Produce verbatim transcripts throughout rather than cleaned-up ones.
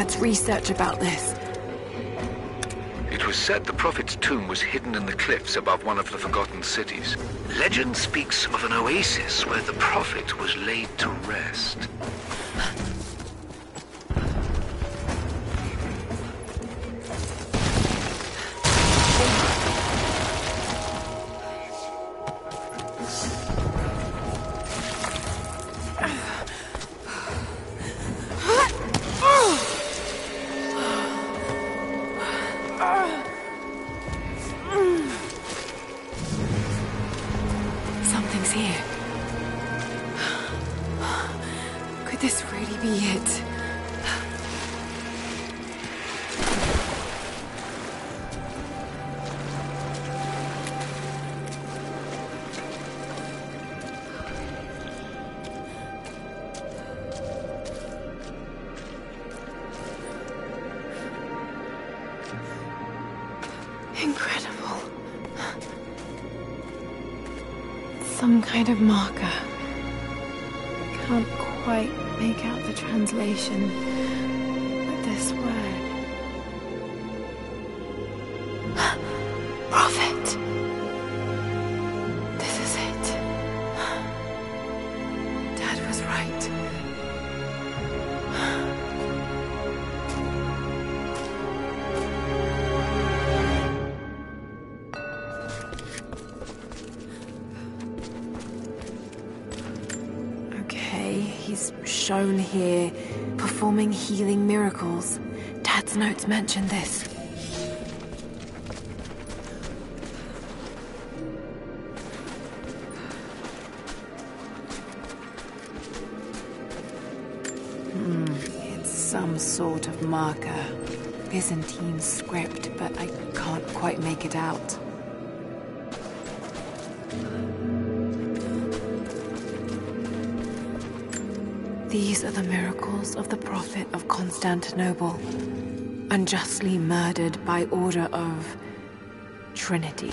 Dad's research about this? It was said the Prophet's tomb was hidden in the cliffs above one of the forgotten cities. Legend speaks of an oasis where the Prophet was laid to rest. Something's here. Could this really be it? Incredible. Some kind of marker. Can't quite make out the translation, but this word. Prophet. This is it. Dad was right. He's shown here, performing healing miracles. Dad's notes mention this. Hmm, it's some sort of marker. Byzantine script, but I can't quite make it out. These are the miracles of the Prophet of Constantinople, unjustly murdered by order of Trinity.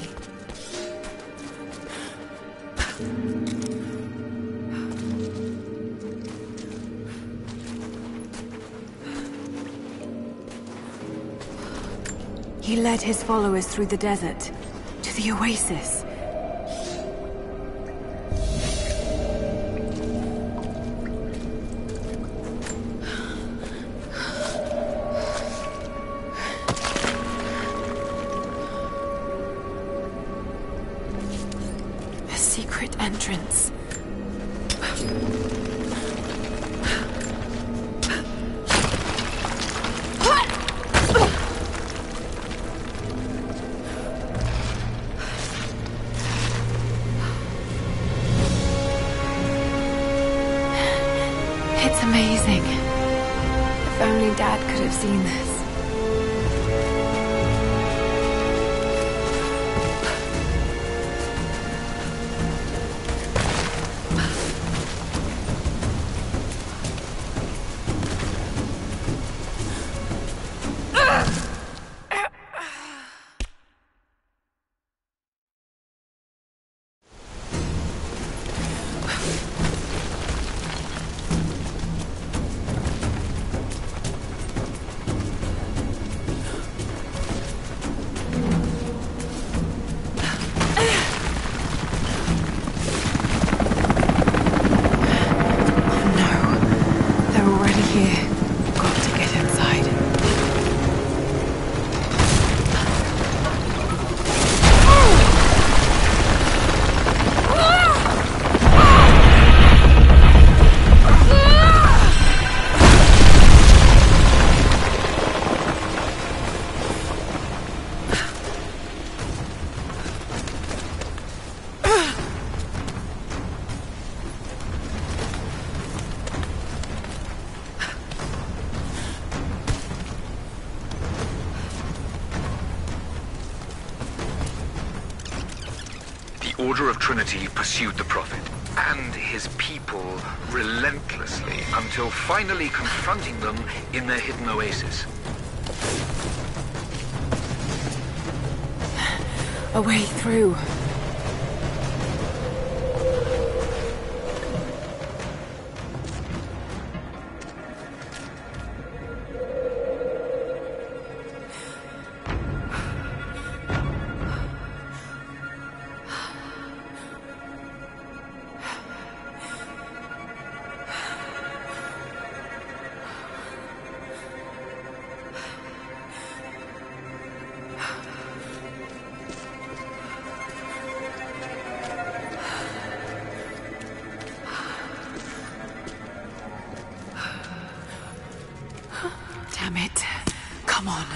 He led his followers through the desert to the oasis. Secret entrance. It's amazing. If only Dad could have seen this. The Order of Trinity pursued the Prophet and his people relentlessly until finally confronting them in their hidden oasis. A way through. on.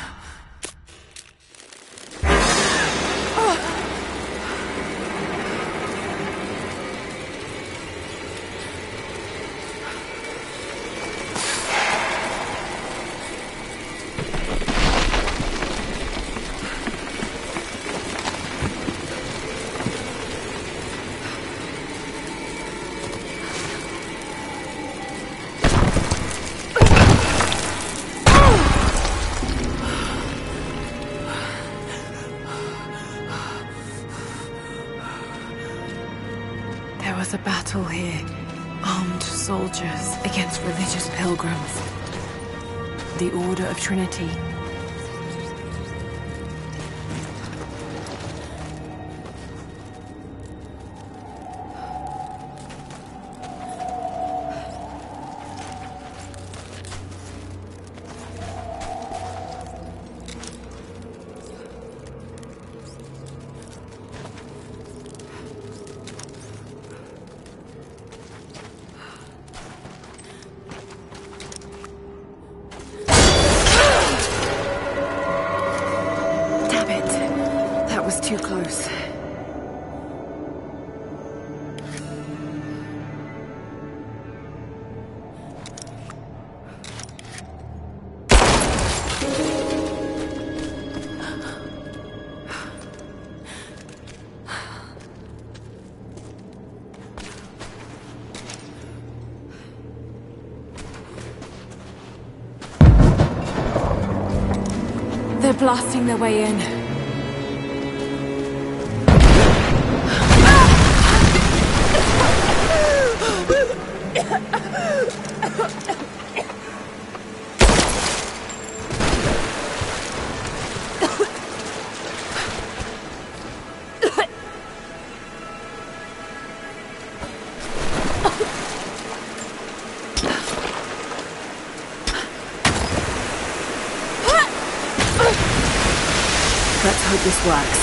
There was a battle here. Armed soldiers against religious pilgrims. The Order of Trinity. Too close. They're blasting their way in. Let's hope this works.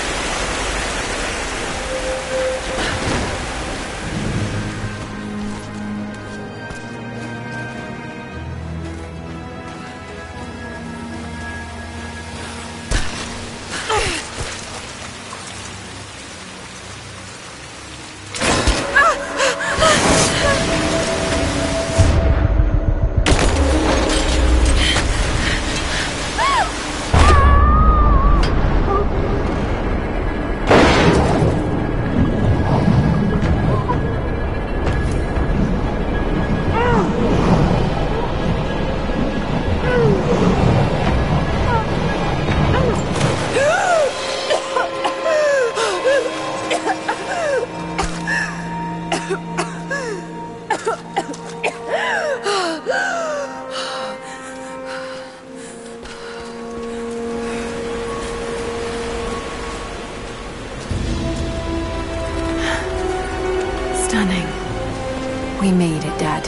Stunning. We made it, Dad.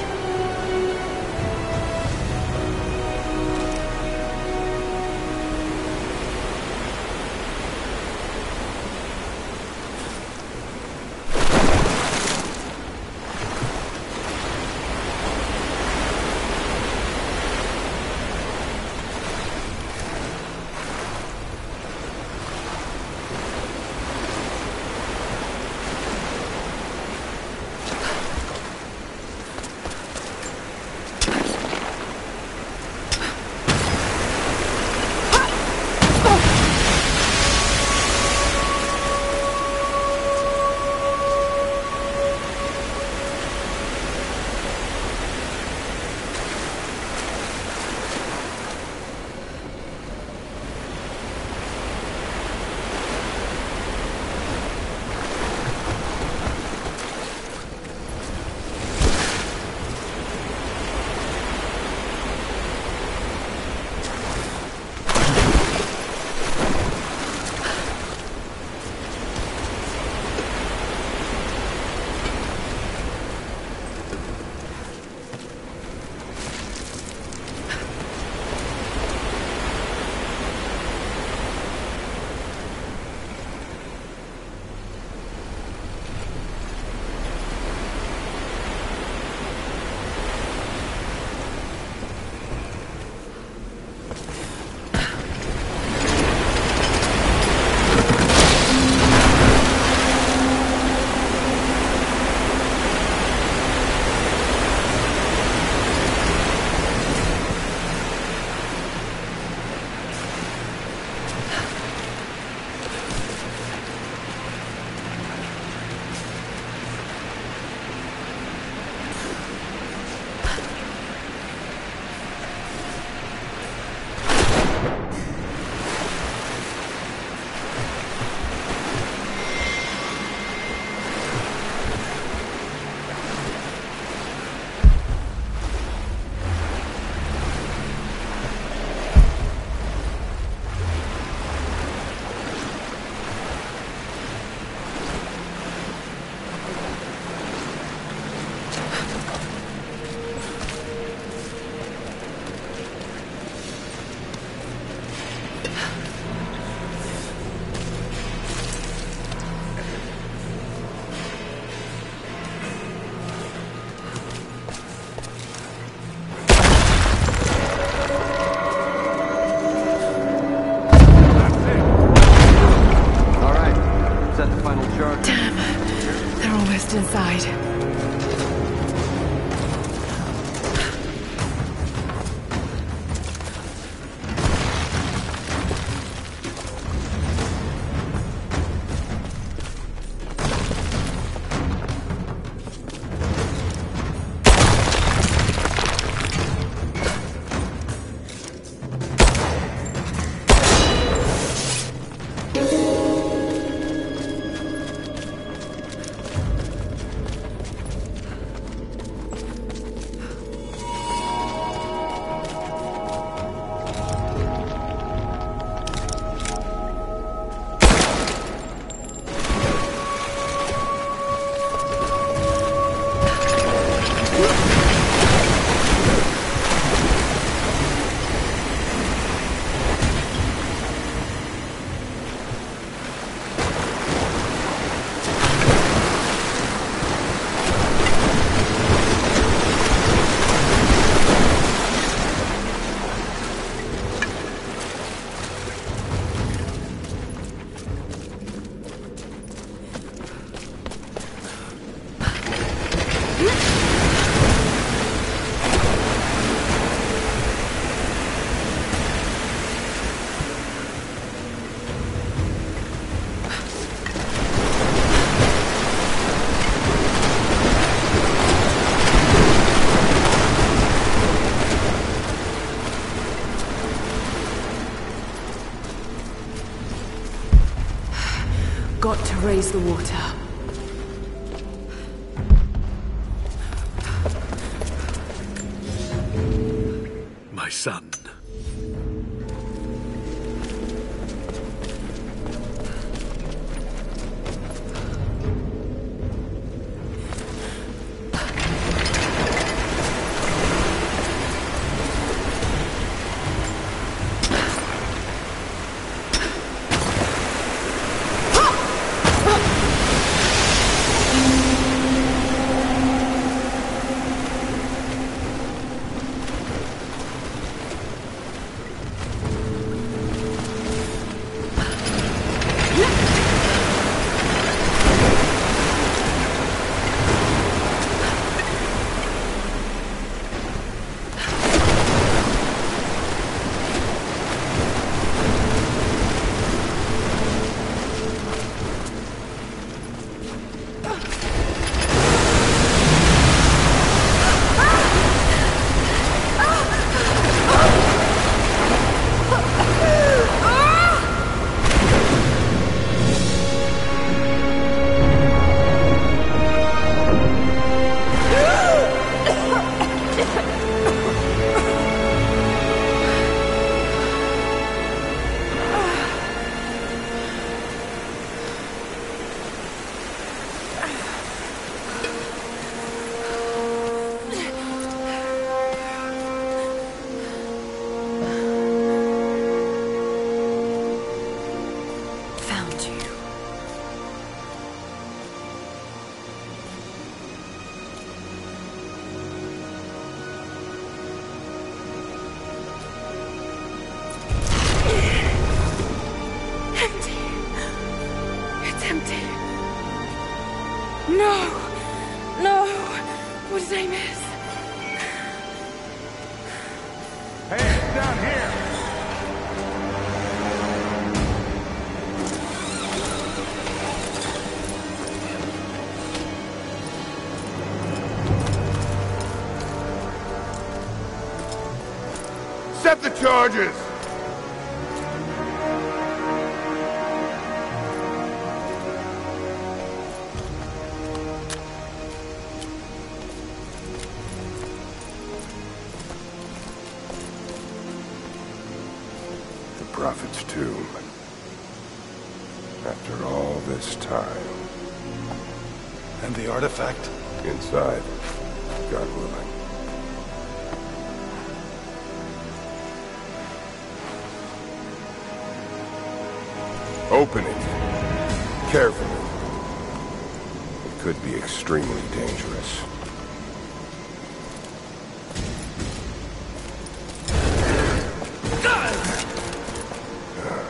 almost inside. Got to raise the water. My son. No! No! What did I miss? Hey, it's down here! Set the charges! Prophet's tomb. After all this time. And the artifact? Inside, God willing. Open it. Carefully. It could be extremely dangerous.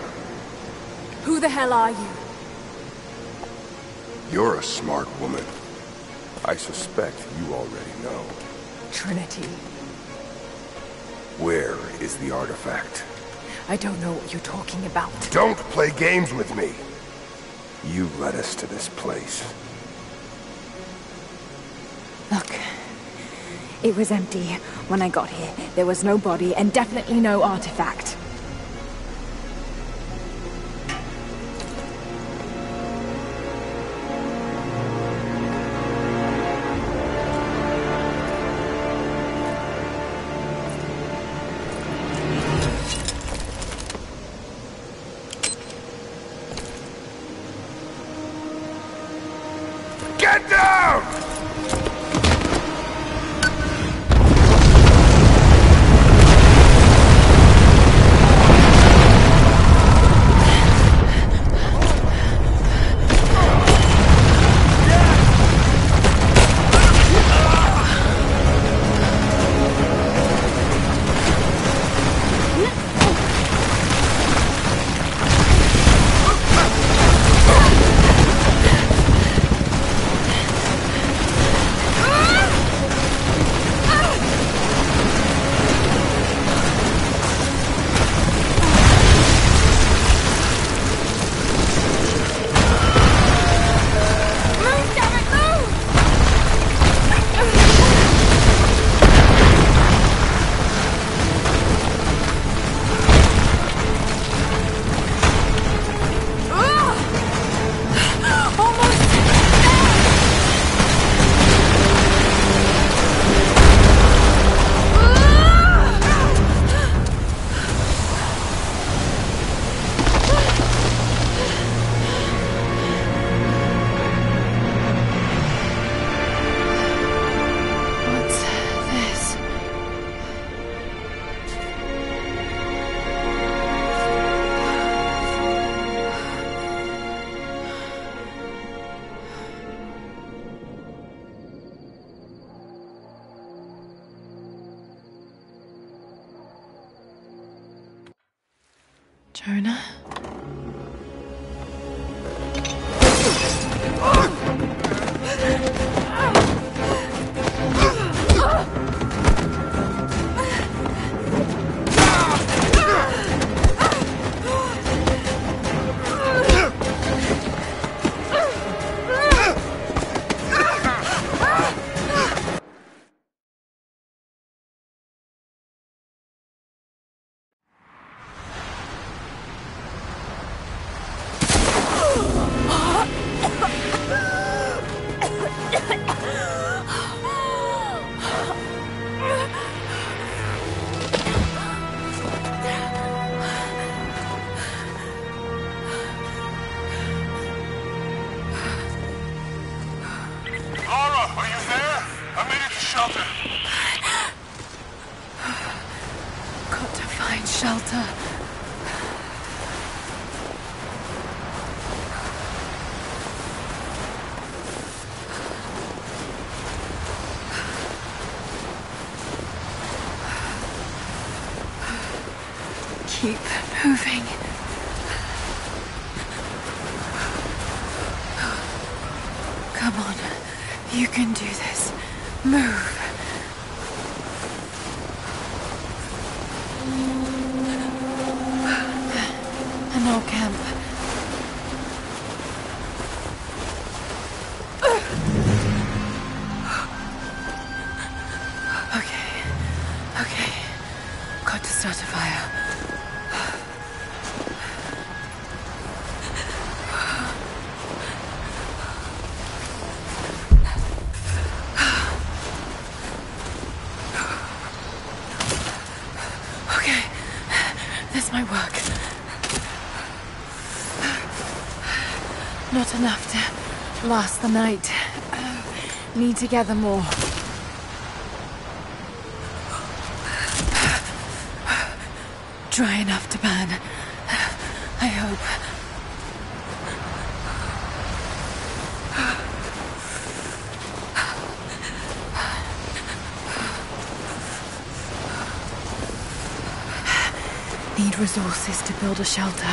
Who the hell are you? You're a smart woman. I suspect you already know. Trinity. Where is the artifact? I don't know what you're talking about. Don't play games with me! You led us to this place. Look. It was empty when I got here. There was no body and definitely no artifact. Get down! Jonah? Got to find shelter. Keep moving. Come on. You can do this. Move. An old camp. Okay. Okay. Got to start a fire. This might work. Not enough to last the night. Need to gather more. Dry enough to burn. I hope. Need resources to build a shelter.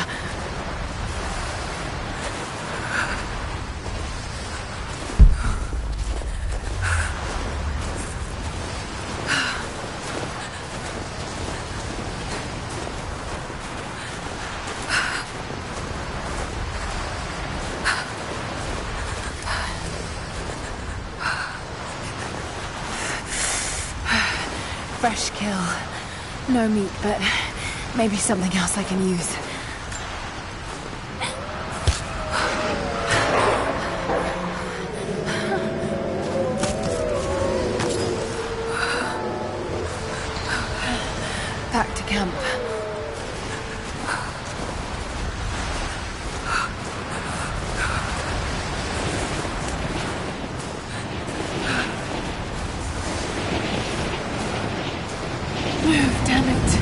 fresh kill. No meat, but maybe something else I can use. Back to camp. Move, damn it.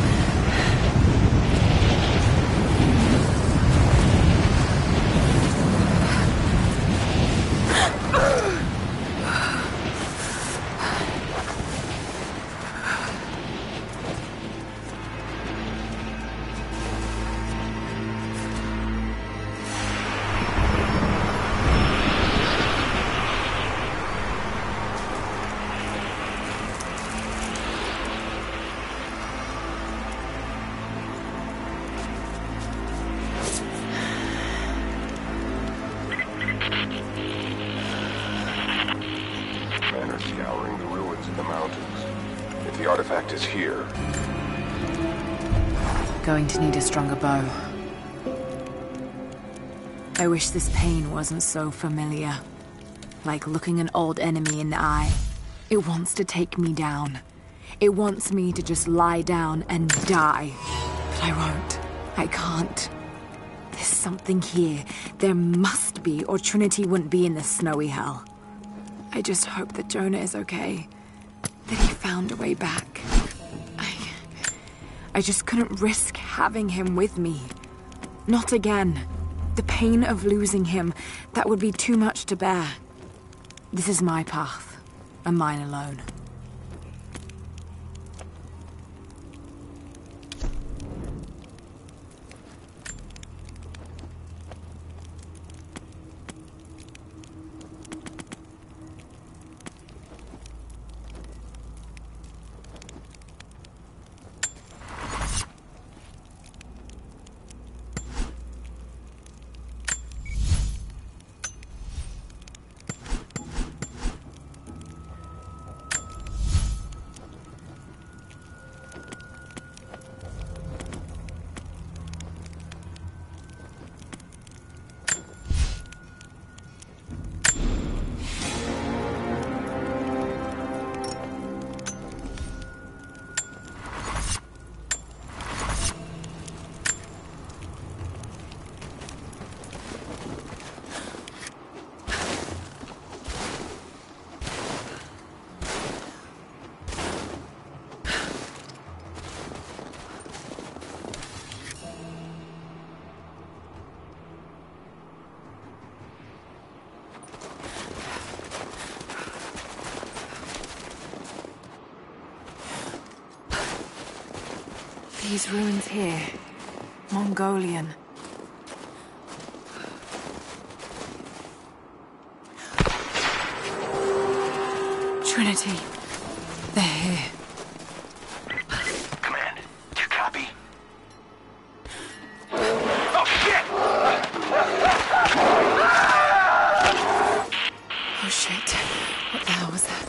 Men are scouring the ruins in the mountains. If the artifact is here... Going to need a stronger bow. I wish this pain wasn't so familiar. Like looking an old enemy in the eye. It wants to take me down. It wants me to just lie down and die. But I won't. I can't. There's something here. There must be, or Trinity wouldn't be in this snowy hell. I just hope that Jonah is okay. That he found a way back. I... I just couldn't risk having him with me. Not again. The pain of losing him, that would be too much to bear. This is my path, and mine alone. These ruins here, Mongolian. Trinity, they're here. Command, do you copy? Oh, shit! Oh shit, what the hell was that?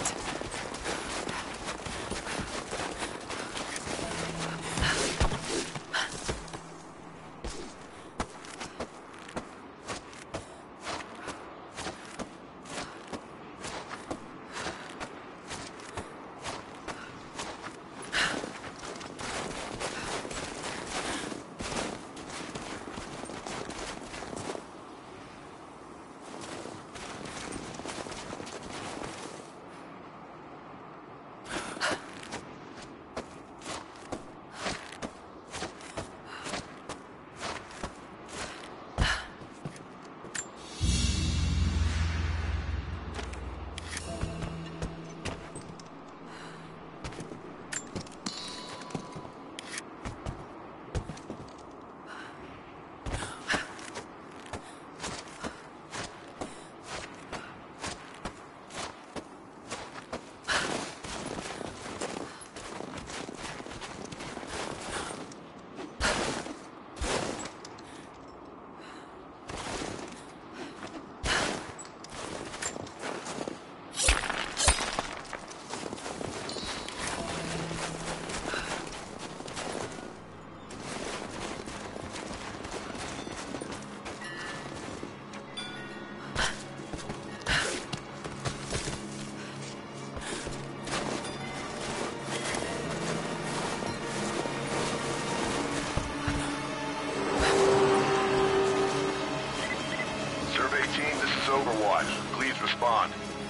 Overwatch. Please respond.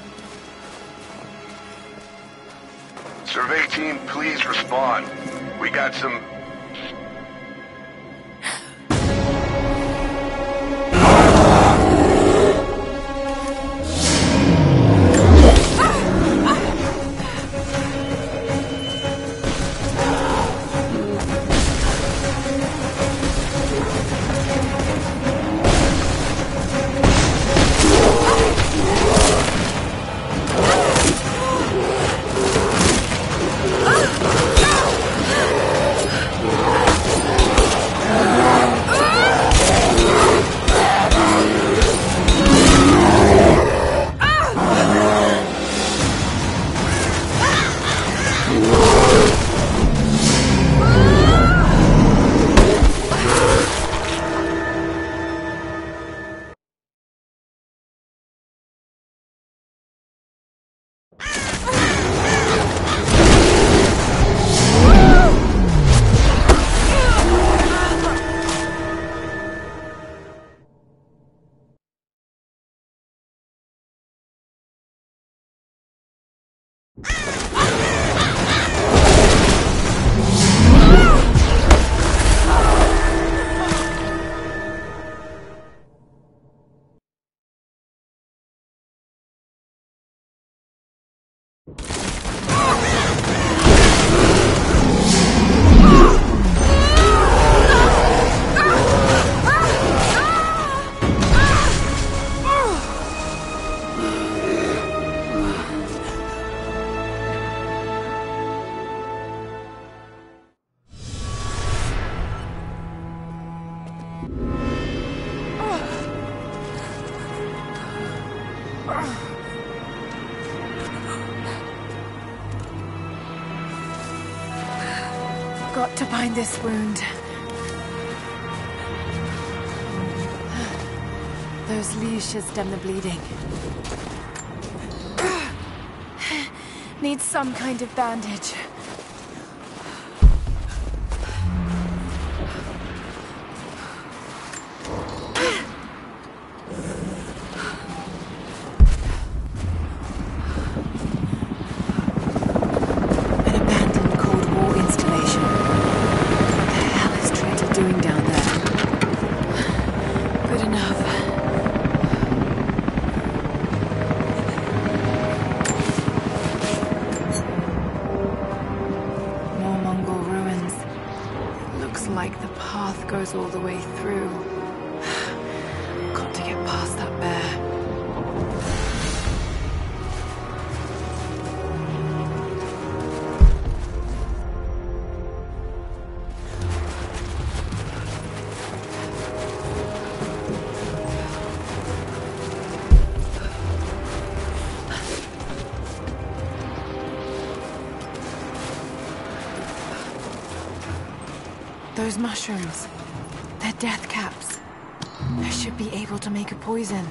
Survey team, please respond. We got some... Got to find this wound. Those leaves should stem the bleeding. Needs some kind of bandage. All the way through. Got to get past that bear. Those mushrooms. They're death caps. I should be able to make a poison.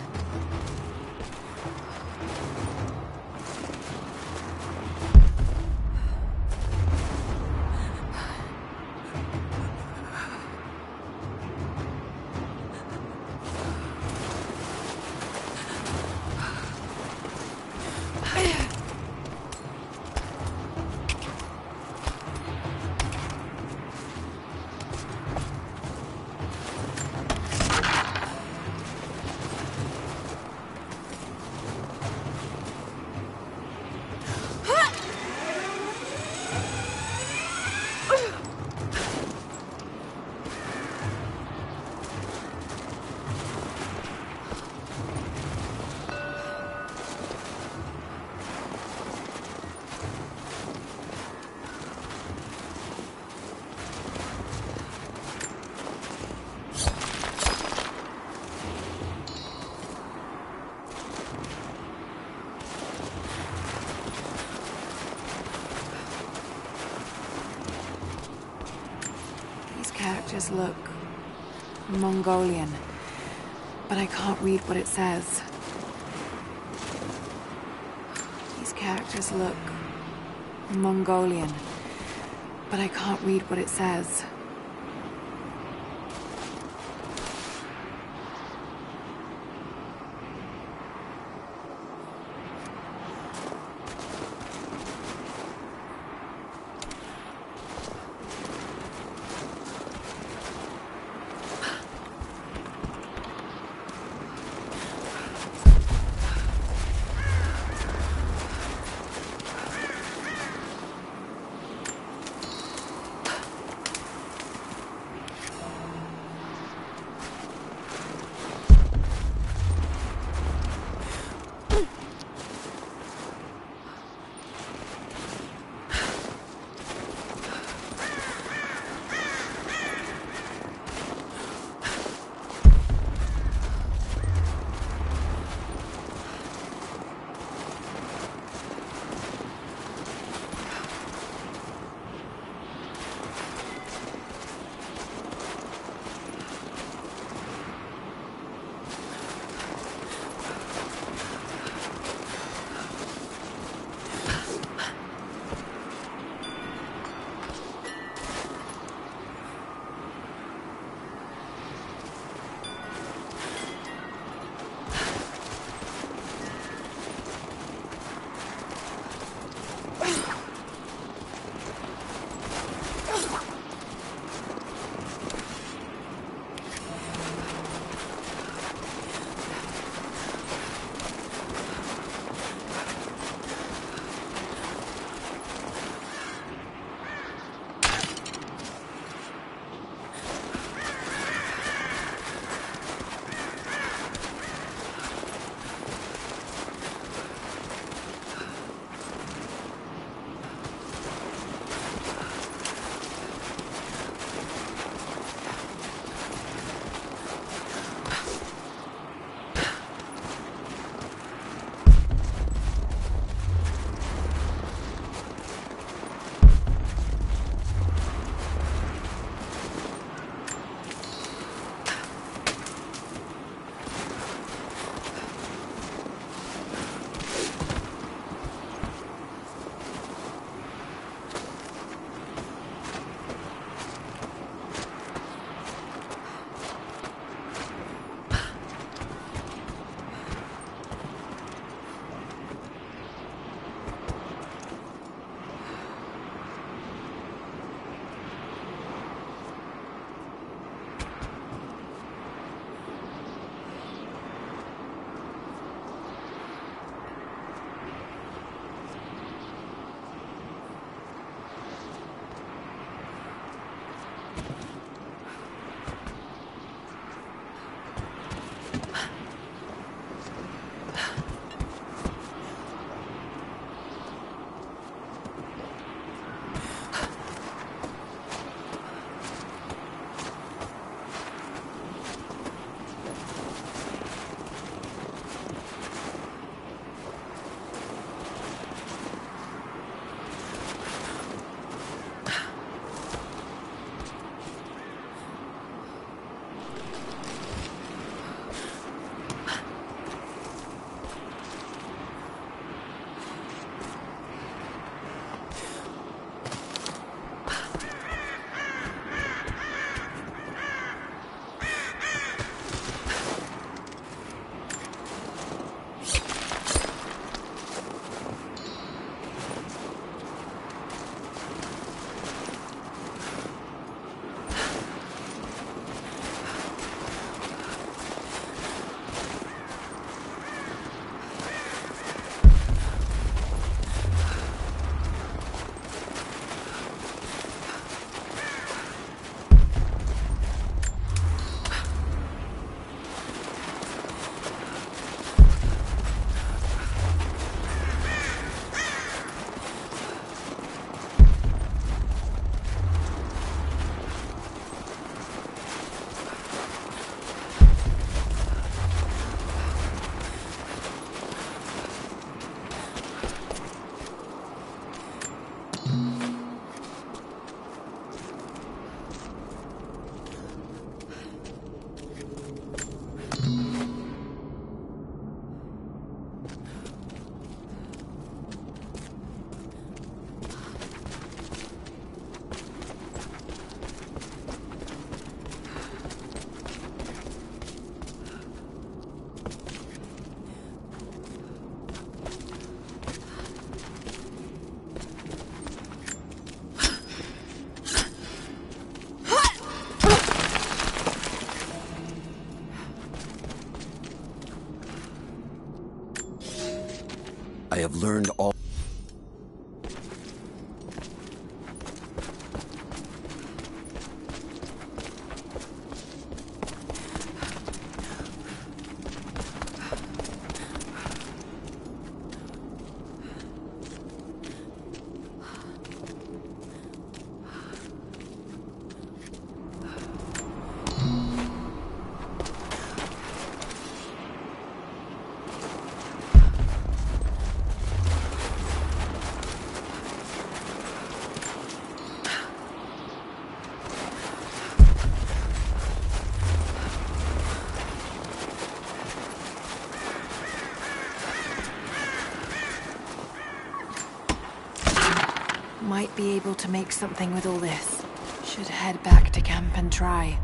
Characters look Mongolian, but I can't read what it says. These characters look Mongolian, but I can't read what it says. I have learned all... Might be able to make something with all this. Should head back to camp and try.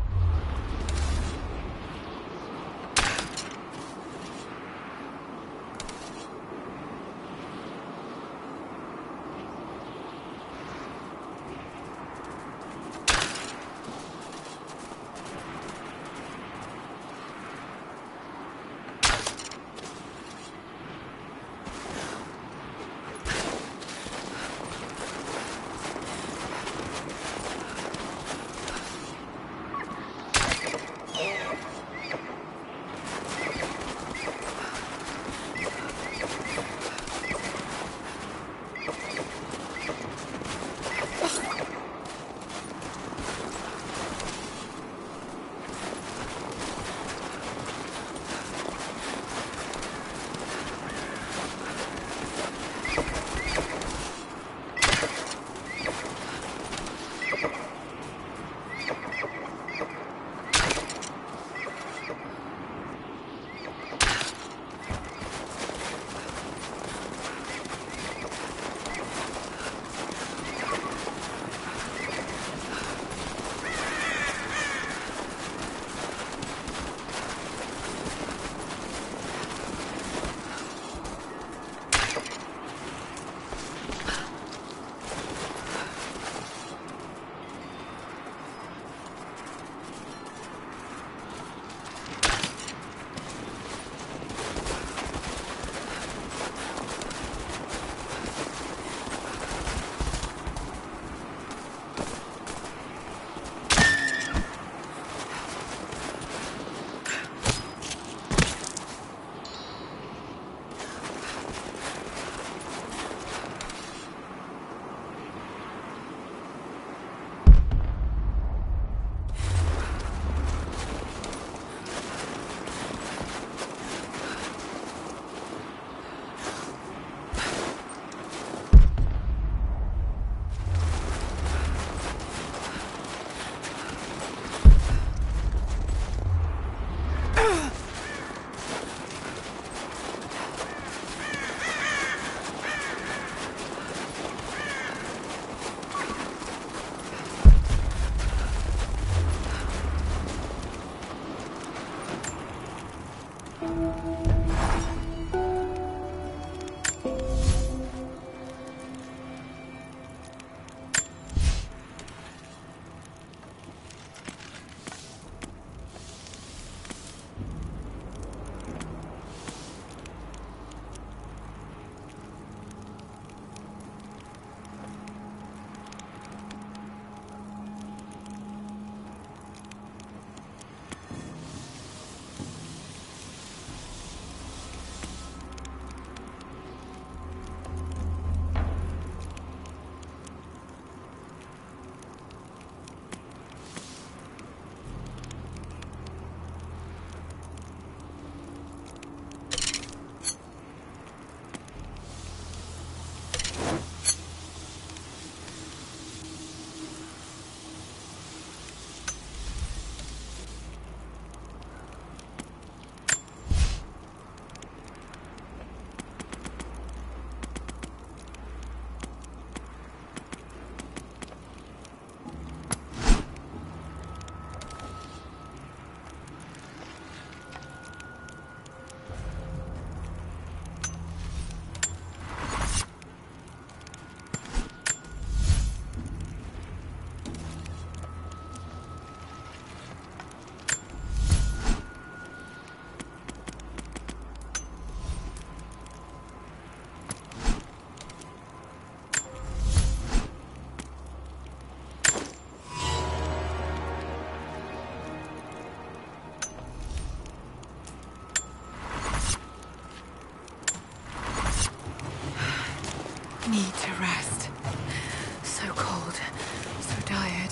need to rest. So cold, so tired.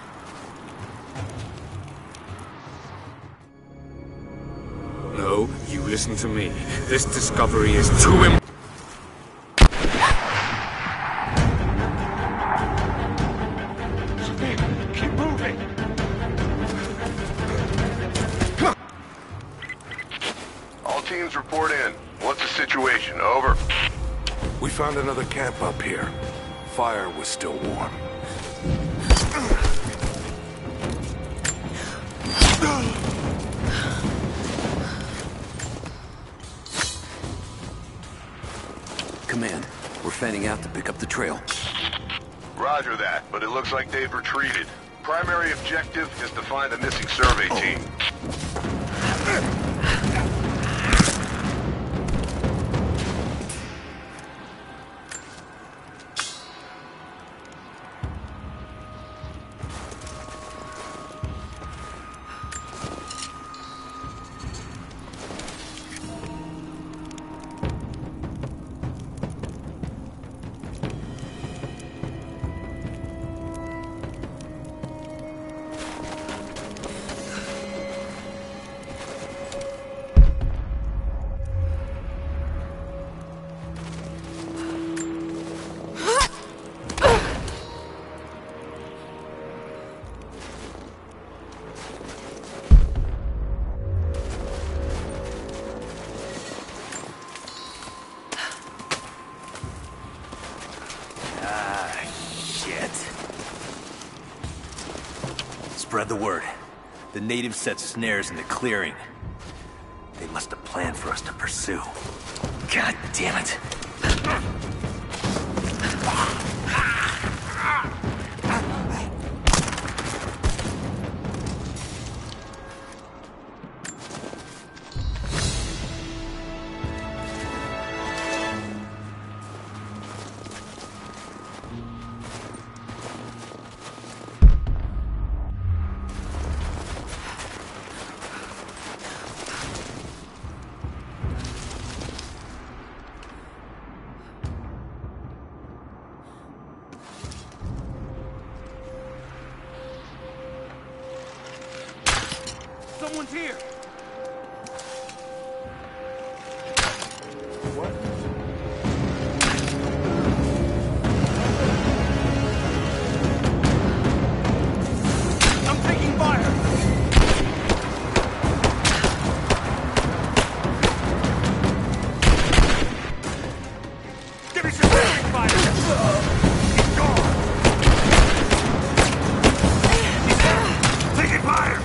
No, you listen to me. This discovery is too important. Keep moving! All teams report in. What's the situation? Over. We found another camp up here. Fire was still warm. Command, we're fanning out to pick up the trail. Roger that, but it looks like they've retreated. Primary objective is to find the missing survey team. Spread the word. The natives set snares in the clearing. They must have planned for us to pursue. God damn it. Someone's here! I'm taking fire! Give me some taking fire! He's gone! Taking fire!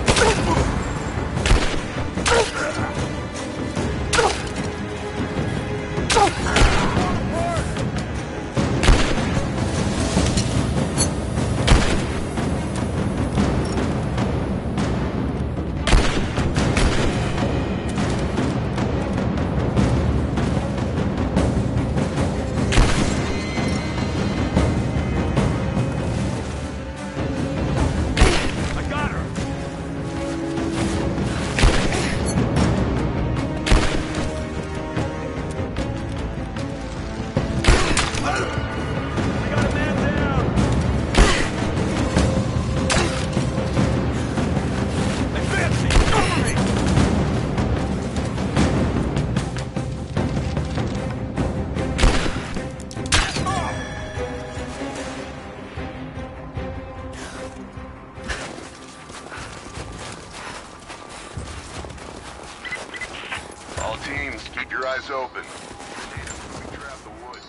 All teams, keep your eyes open. The natives will trap the woods.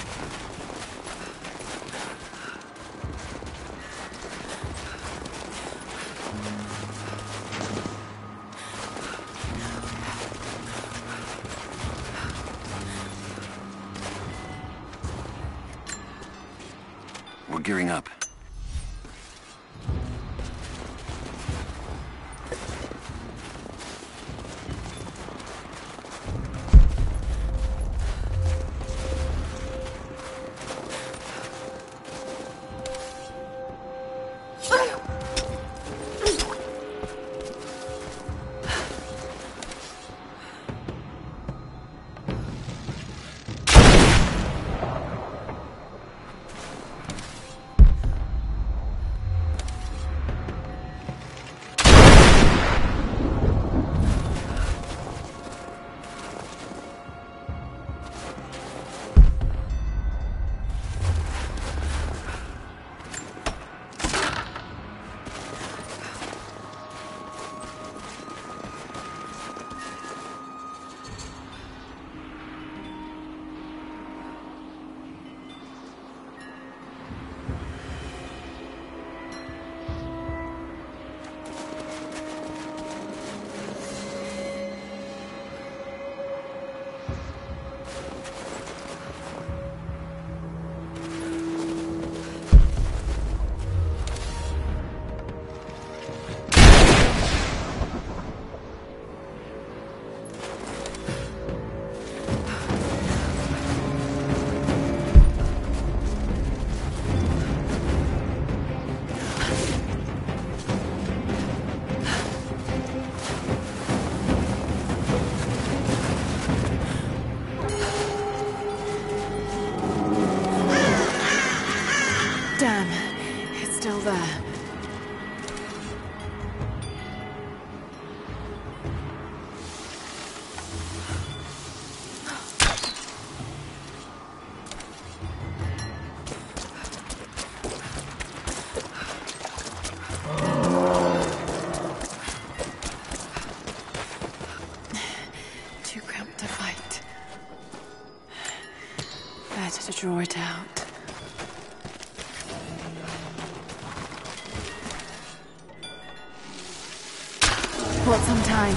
We're gearing up. Damn, it's still there. Too cramped to fight. Better to draw it out. Bought some time.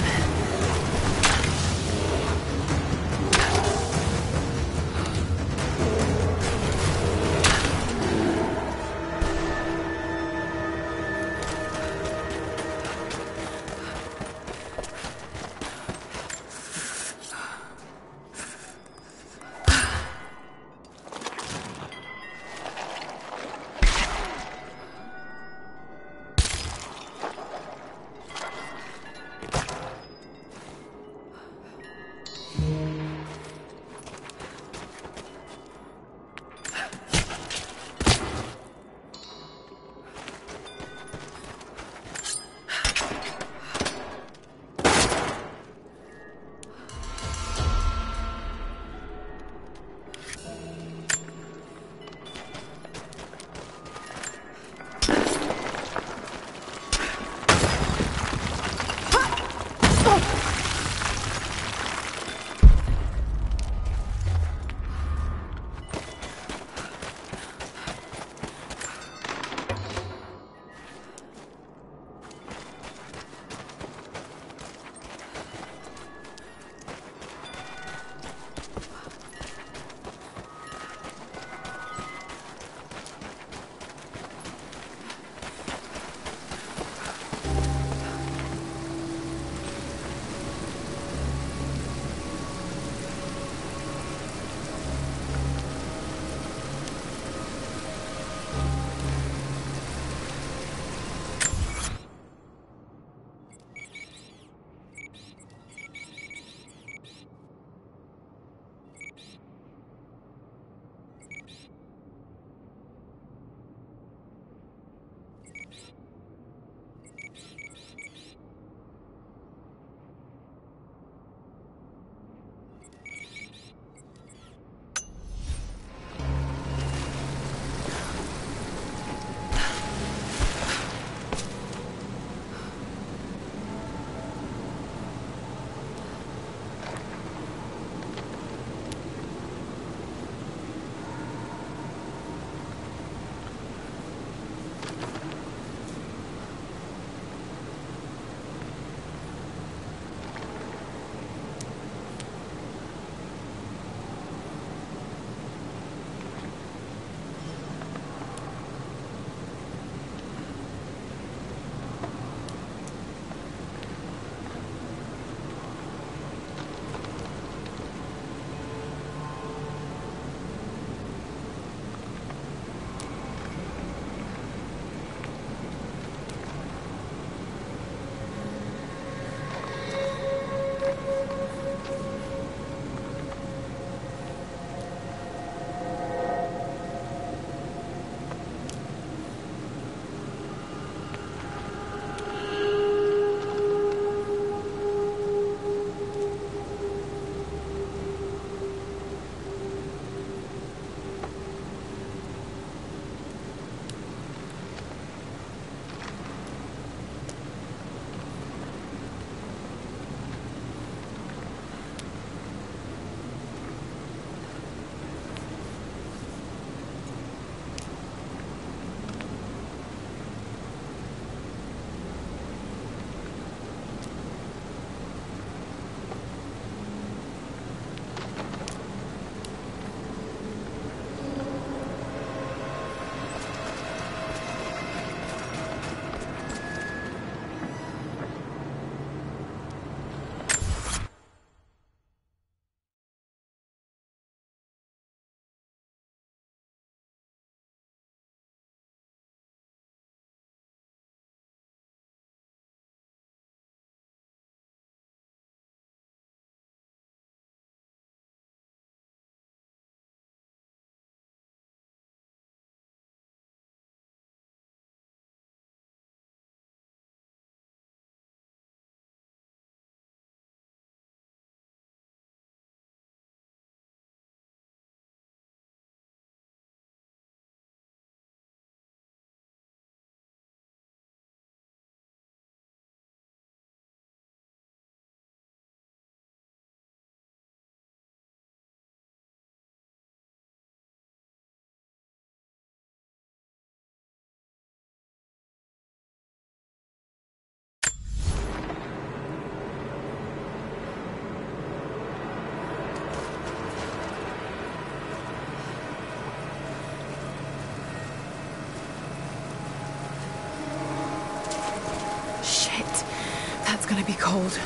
It's gonna be cold.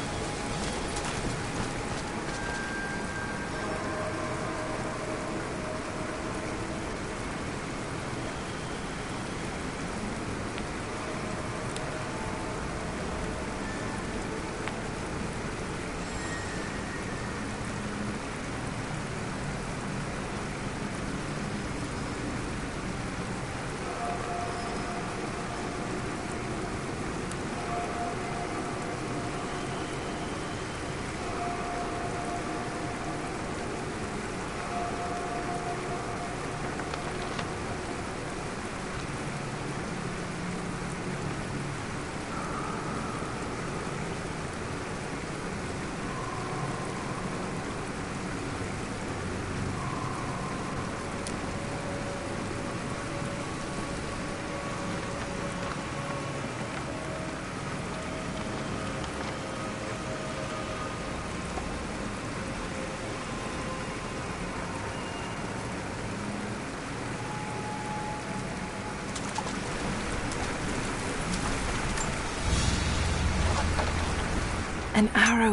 An arrow.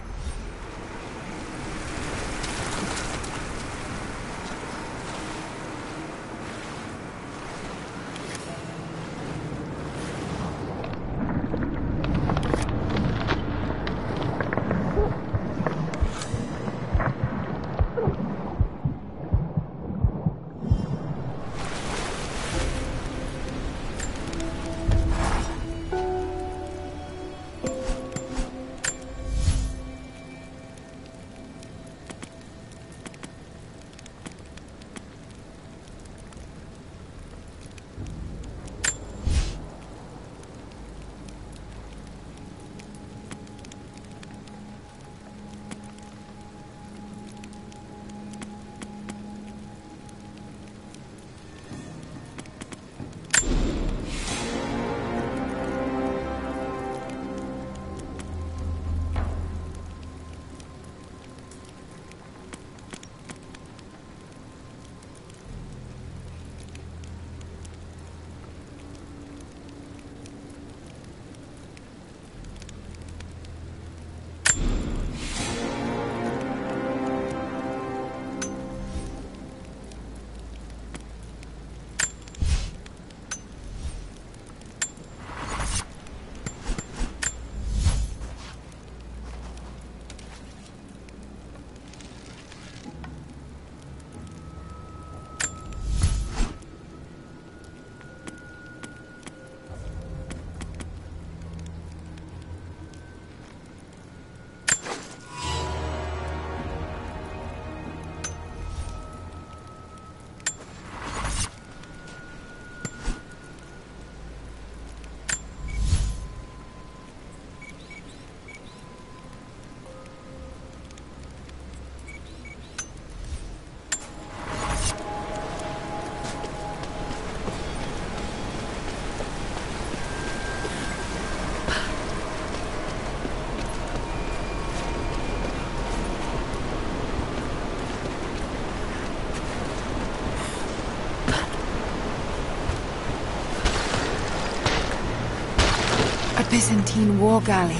A Byzantine war galley.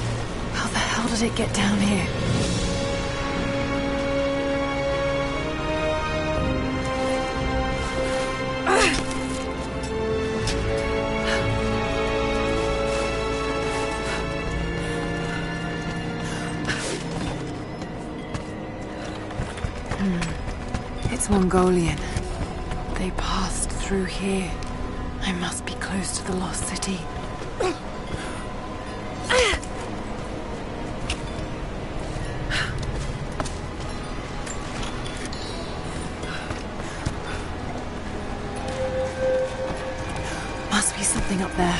How the hell did it get down here? Hmm. It's Mongolian. They passed through here. I must be close to the lost city. Must be something up there.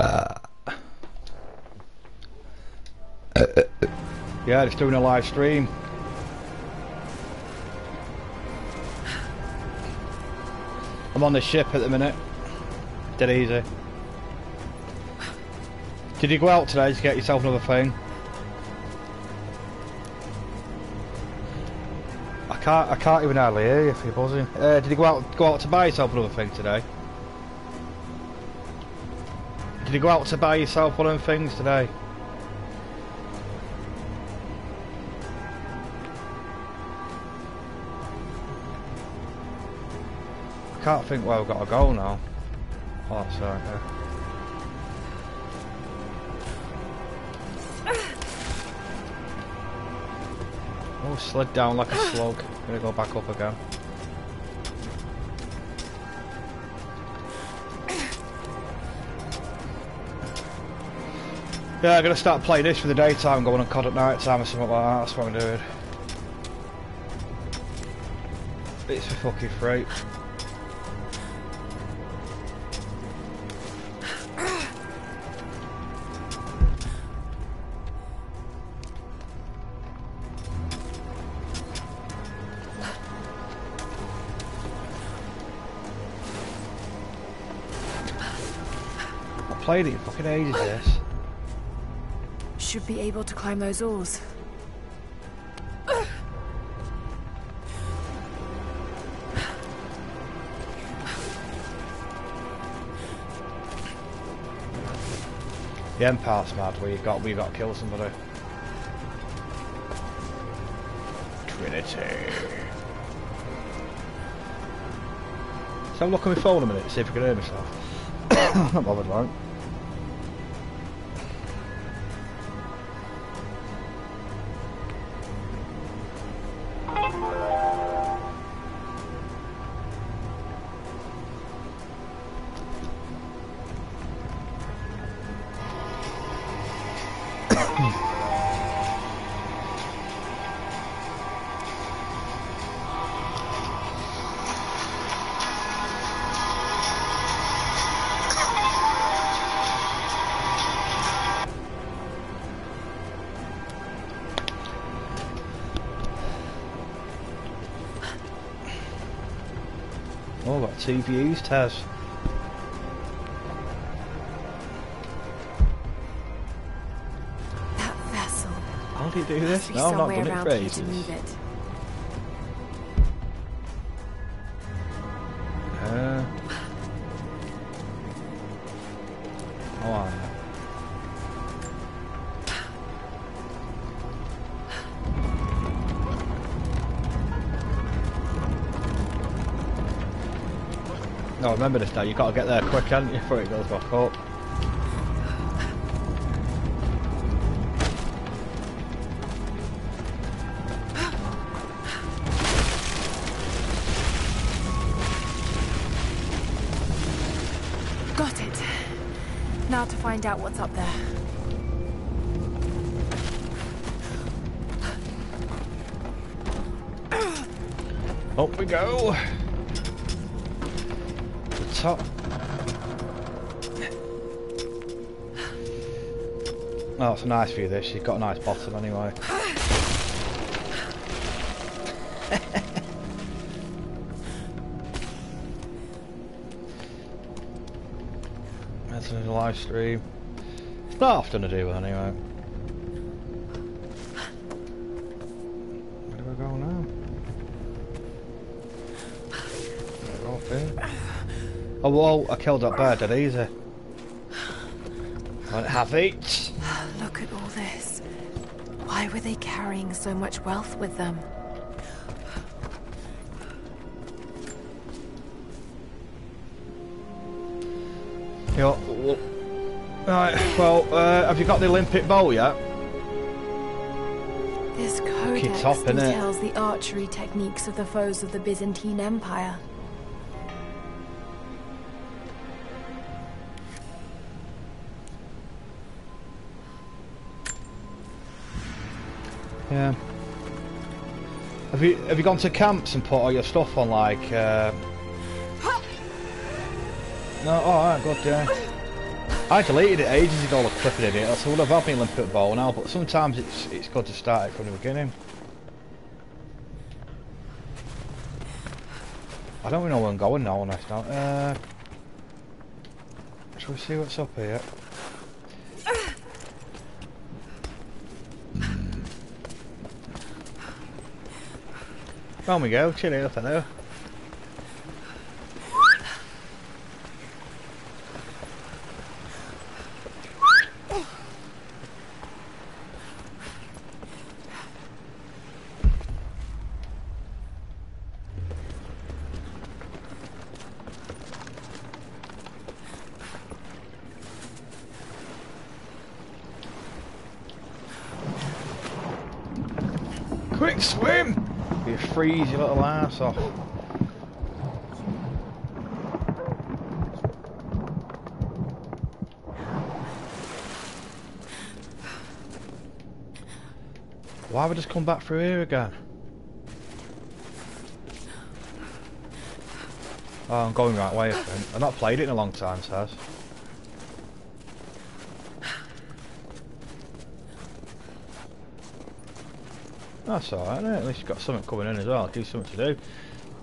Uh. Yeah, just doing a live stream. I'm on the ship at the minute. Dead easy. Did you go out today to get yourself another thing? I can't. I can't even hardly hear you if you're buzzing. Uh, did you go out? Go out to buy yourself another thing today? Did you go out to buy yourself one of them things today? I can't think where I've got to go now. Oh, sorry. Oh, slid down like a slug. Gonna go back up again. Yeah, I'm gonna start playing this for the daytime and going on C O D at night time or something like that. That's what I'm doing. It's for fucking free. Played it fucking ages, this. Should be able to climb those oars. The Empire's mad. We got we got to kill somebody. Trinity. So look at my phone a minute, see if I can hear myself. Not bothered, right? Oh, got two views, Taz. That vessel. How do you do this? No, I'm not done it for ages. Uh, oh, I know. No, remember this now, you've got to get there quick, haven't you, before it goes back up. Got it. Now to find out what's up there. Up we go. Top. Oh, it's a nice view this. She's got a nice bottom anyway. That's another live stream. It's not often to do anyway. Where do I go now? Go up here. Oh, whoa, I killed that bird, dead easy. Won't have it. Look at all this. Why were they carrying so much wealth with them? Yeah, well, right, well, uh, have you got the Olympic bow yet? This codex top, details the archery techniques of the foes of the Byzantine Empire. Yeah. Have you have you gone to camps and put all your stuff on, like? Uh... No, all right, good. Yeah. I deleted it ages ago, the clipping in it, so I would have had me Olympic ball now, but sometimes it's it's good to start it from the beginning. I don't really know where I'm going now, honest now. Uh, shall we see what's up here? On we go, chill out there. Quick swim! You freeze your little ass off. Why have I just come back through here again? Oh, I'm going the right way, I think. I've not played it in a long time, Saz. That's alright, isn't it? At least you've got something coming in as well. Give you something to do.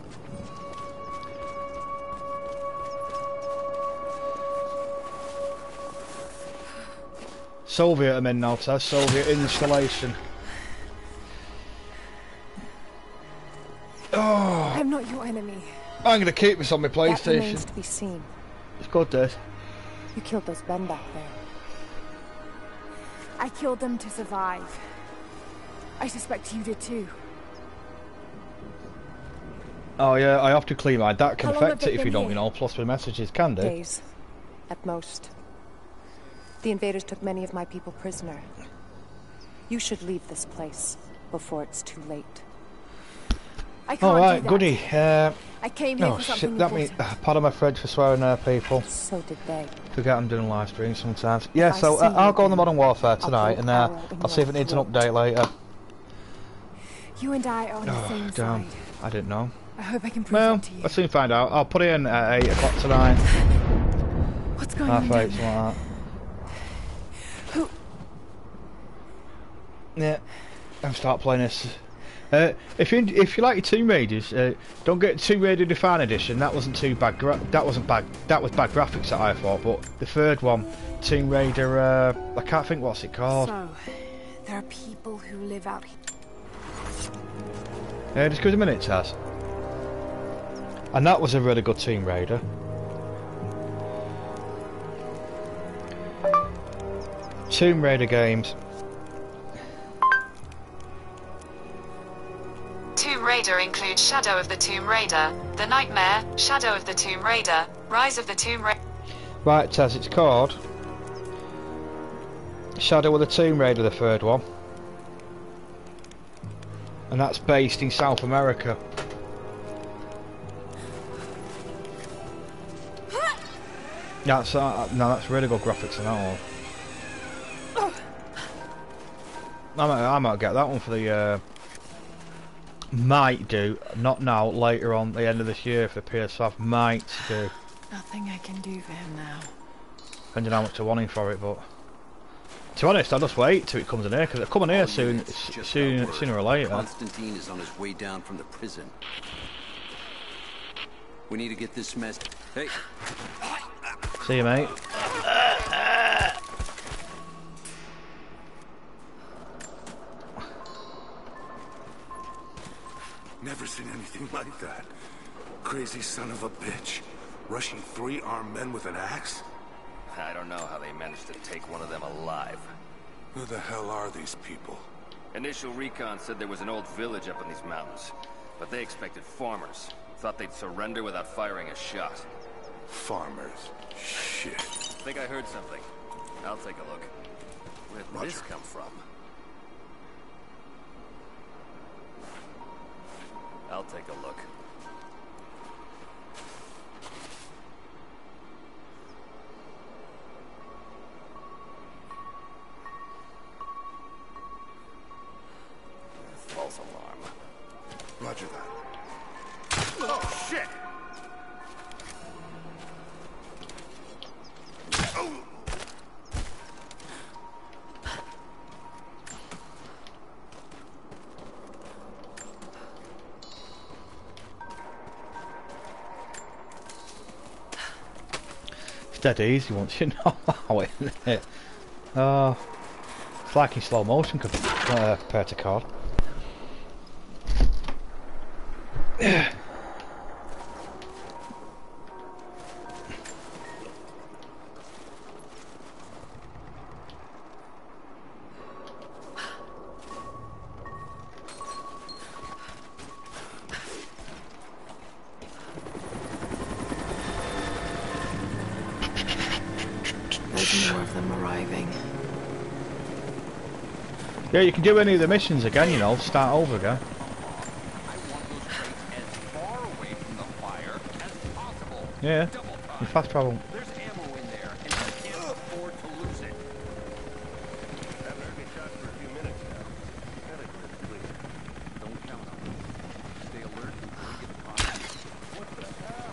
Soviet I'm in now, Taz. Soviet installation. Oh, I'm not your enemy. I'm gonna keep this on my That PlayStation. remains to be seen. It's good, this. You killed those men back there. I killed them to survive. I suspect you did too. Oh yeah, I have to clean my that can How long affect have it they if you been don't, here? you know, plus the messages can do. Days, at most. The invaders took many of my people prisoner. You should leave this place before it's too late. I can't Alright, do that. goody. Uh, I came here oh for shit, something that means, important. uh, pardon my French for swearing there, people. So did they. Forget I'm doing live streams sometimes. Yeah, If I so see uh, I'll you go on the again, Modern Warfare I'll tonight throw and uh, arrow in I'll see if your it needs an throat. update later. You and I are on the Oh, same damn. side. I didn't know. I hope I can prove Well, that to you. I'll soon find out. I'll put it in at eight o'clock tonight. What's going Half on? eight, down something there? like Who? that. Yeah, and start playing this. Uh, if you if you like your Tomb Raiders, uh, don't get Tomb Raider Define Edition. That wasn't too bad. Gra that wasn't bad. That was bad graphics that I thought. But the third one, Tomb Raider, uh, I can't think what's it called. So, there are people who live out here. Yeah, just give us a minute, Taz. And that was a really good Tomb Raider. Tomb Raider games. Tomb Raider includes Shadow of the Tomb Raider, The Nightmare, Shadow of the Tomb Raider, Rise of the Tomb Raider. Right, Taz, it's called Shadow of the Tomb Raider, the third one. And that's based in South America. That's uh, no, that's really good graphics on that one. I might, I might get that one for the. Uh, might do, not now. Later on, the end of this year for P S five, might do. Nothing I can do for him now. Depending how much I want him for it, but to be honest, I'll just wait till it comes in here because it'll come in here soon, soon, sooner or later. Constantine is on his way down from the prison. We need to get this mess. Hey. See you, mate. Never seen anything like that. Crazy son of a bitch. Rushing three armed men with an axe? I don't know how they managed to take one of them alive. Who the hell are these people? Initial recon said there was an old village up in these mountains, but they expected farmers. Thought they'd surrender without firing a shot. Farmers? Shit. Think I heard something. I'll take a look. Where'd Roger. this come from? I'll take a look. False alarm. Roger that. Oh, shit! It's dead easy once you know how it isn't it? Oh, it's like in slow motion compared uh, compared to C O D. There's more of them arriving. Yeah, you can do any of the missions again, you know, start over again. Yeah, you fast travel. There's ammo in there, and you can't afford to lose it. Haven't heard me shot for a few minutes now. Gotta quit, please. Don't count on it. Stay alert before you get caught. What the hell?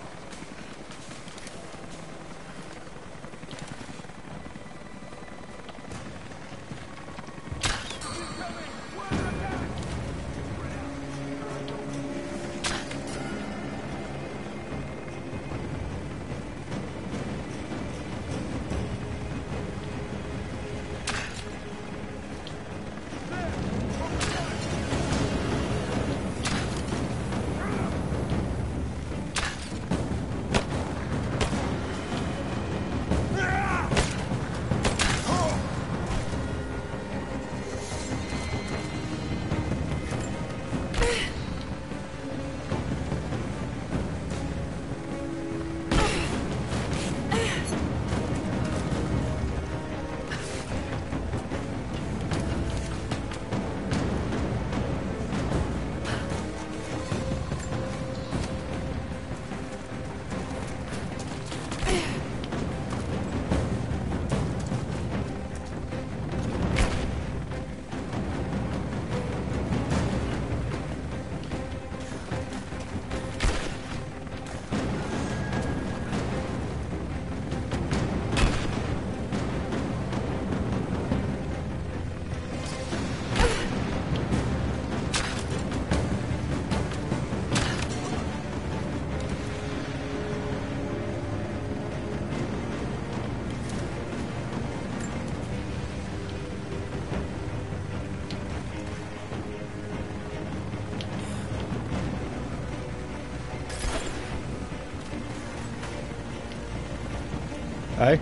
Hey?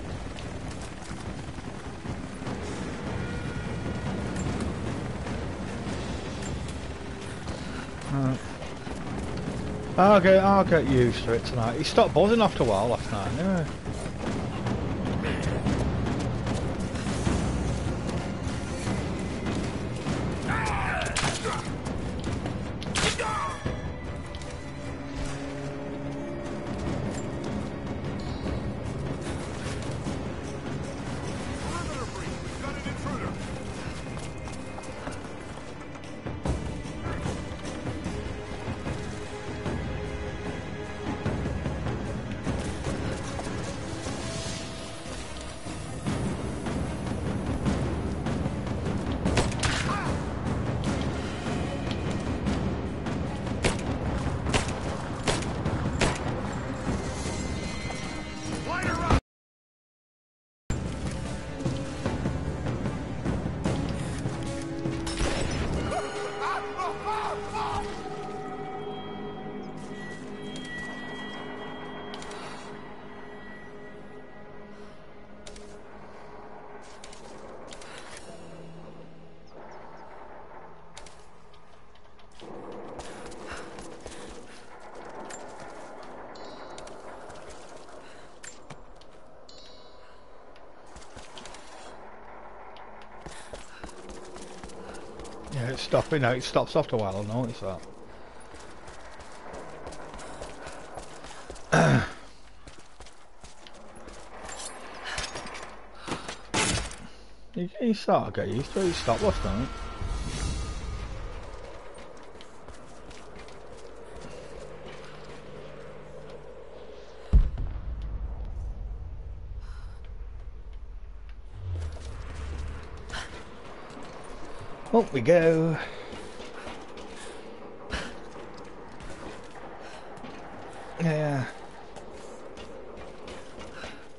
Right. I'll get, I'll get used to it tonight. He stopped buzzing after a while last night, anyway. Yeah, it's stopping now. It stops after a while, I'll notice that. you, you sort of get used to it. You stop last night. Up we go. Yeah.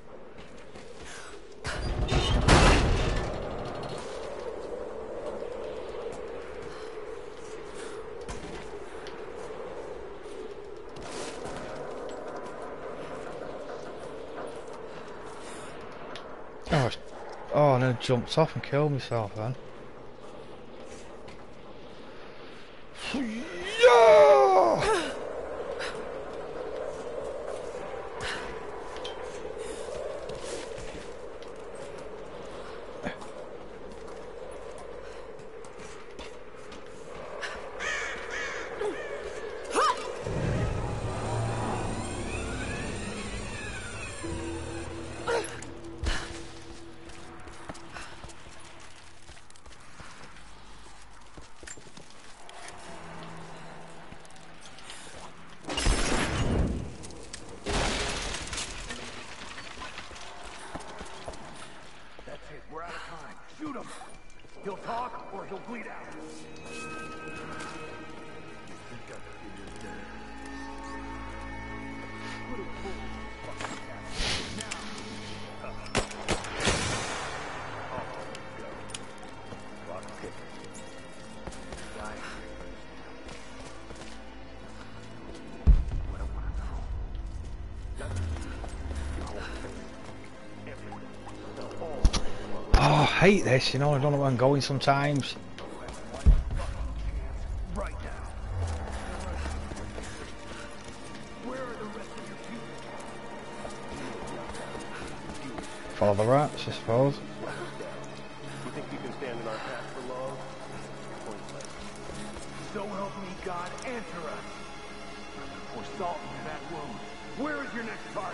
Oh, oh, and then jumped off and killed myself then. Yeah! I hate this, you know, I don't know where I'm going sometimes. Follow the rats, I suppose. You think you can stand in our path for long? Pointless. So help me God, answer us. Pour salt into that wound. Where is your next target?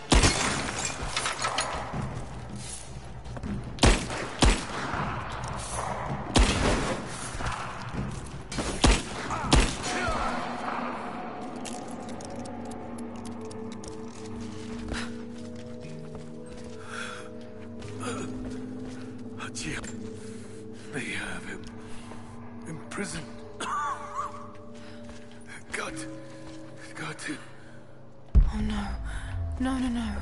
They have him imprisoned. Got, got to. Oh no, no, no, no.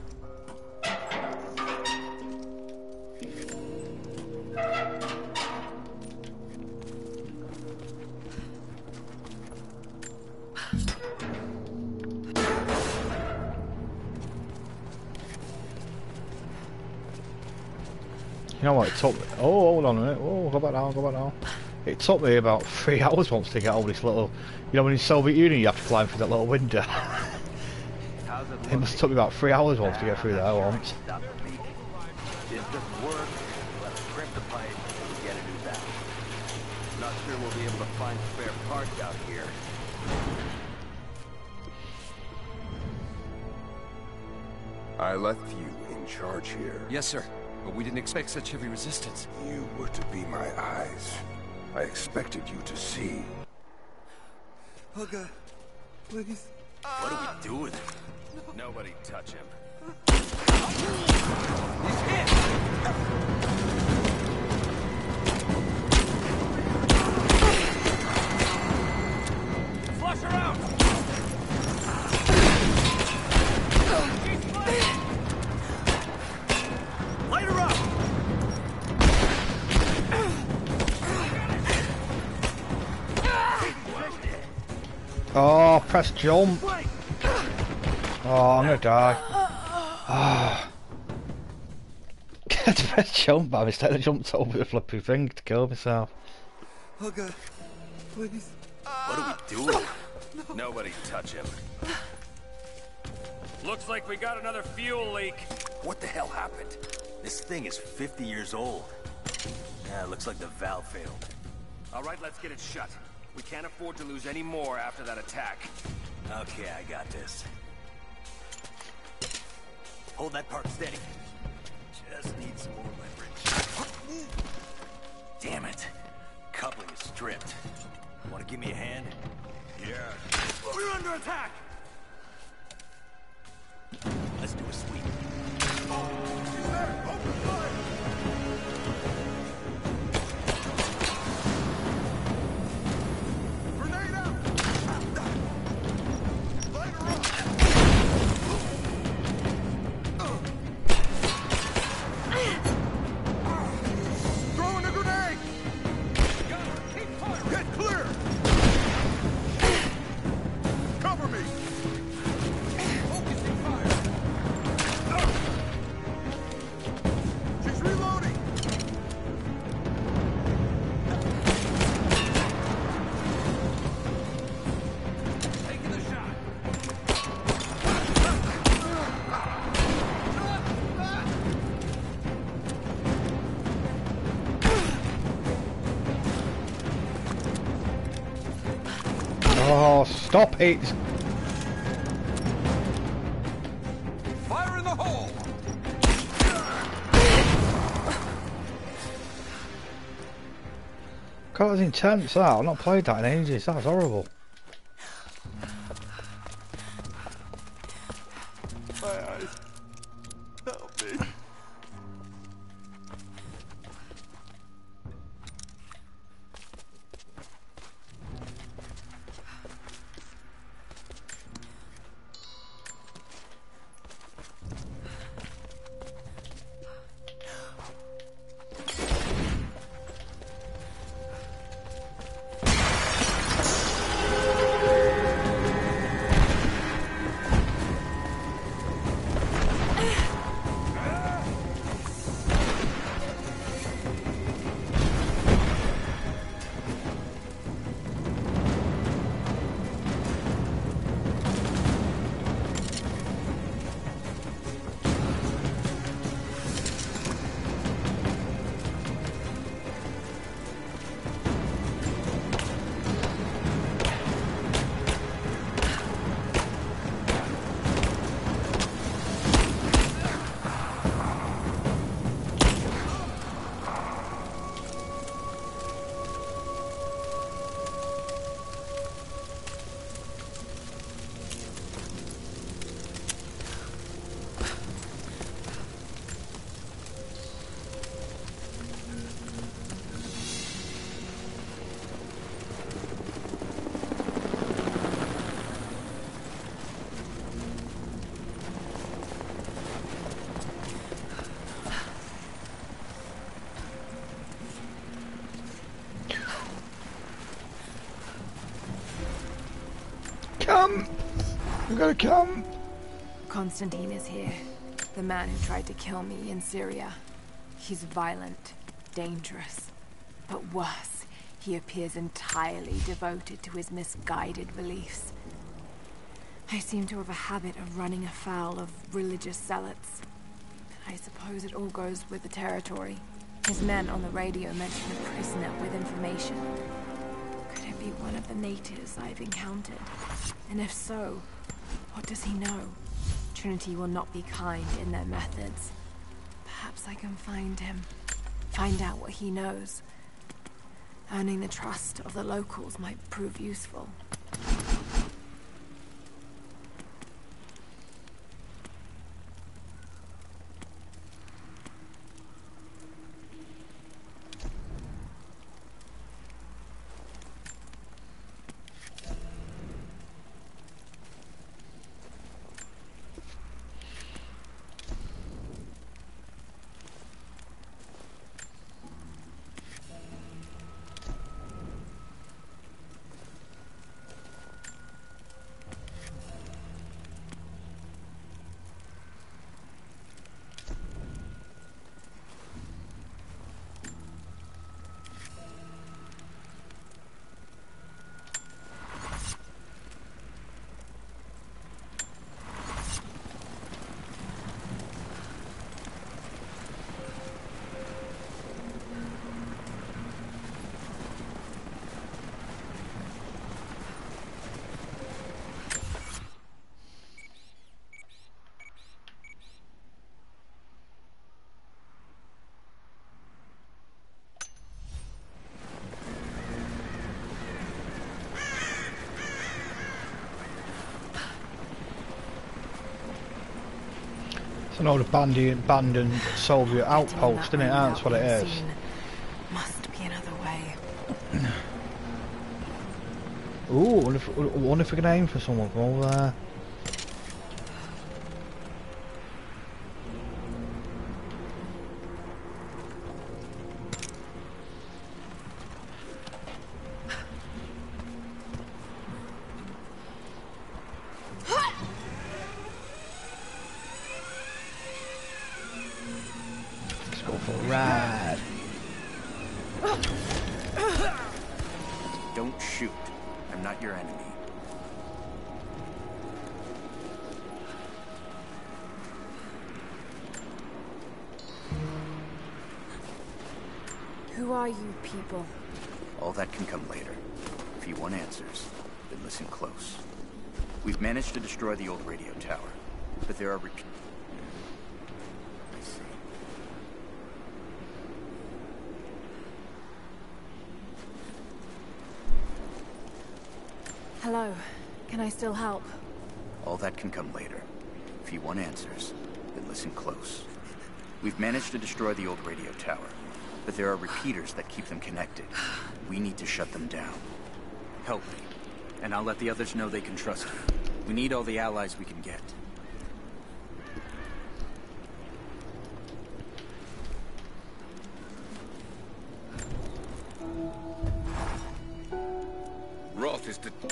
You know what, it took me, oh hold on a minute, oh go back down, go back down. It took me about three hours once to get all this little, you know when in Soviet Union you have to climb through that little window. It must have took me about three hours once to get through there once. It doesn't work, we'll have to crimp the pipe and get a new valve. Not sure we'll be able to find spare parts out here. I left you in charge here. Yes, sir. But we didn't expect such heavy resistance. You were to be my eyes. I expected you to see. Oh God, please. What are we doing? Nobody touch him. He's hit! Flush her out! Light her up! Oh, press jump. Oh, I'm gonna die. Ah. Get to press jump, but instead I jumped over the flippy thing to kill myself. Oh God, please. What are we doing? Nobody touch him. Looks like we got another fuel leak. What the hell happened? This thing is fifty years old. Yeah, looks like the valve failed. All right, let's get it shut. We can't afford to lose any more after that attack. Okay, I got this. Hold that part steady. Just need some more leverage. Damn it. Coupling is stripped. Want to give me a hand? Yeah. We're under attack! Let's do a sweep. She's there! Open fire! Grenade out! Light her up! Throwing a grenade! Get clear! Cover me! Focusing fire! Oh, stop it! Fire in the hole! God, that was intense, that. I've not played that in ages. That was horrible. My eyes. Help me. Come! I'm gonna come! Constantine is here. The man who tried to kill me in Syria. He's violent, dangerous, but worse, he appears entirely devoted to his misguided beliefs. I seem to have a habit of running afoul of religious zealots. I suppose it all goes with the territory. His men on the radio mentioned a prisoner with information. Could it be one of the natives I've encountered? And if so, what does he know? Trinity will not be kind in their methods. Perhaps I can find him. Find out what he knows. Earning the trust of the locals might prove useful. An old abandoned, abandoned Soviet outpost, isn't it? That's what it is. Must be another way. Ooh, I wonder if, I wonder if we can aim for someone from over there. Don't shoot. I'm not your enemy. Who are you people? All that can come later, if you want answers. then listen close. We've managed to destroy the old radio tower, but there are repeat... I see. Hello. Can I still help? All that can come later. If you want answers, then listen close. We've managed to destroy the old radio tower, but there are repeaters that keep them connected. We need to shut them down. Help me, and I'll let the others know they can trust me. We need all the allies we can get. Roth is the...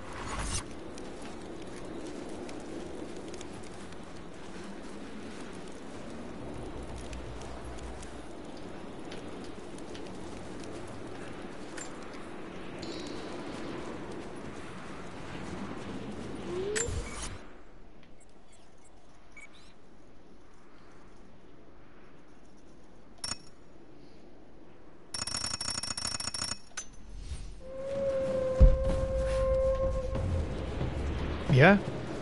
Yeah.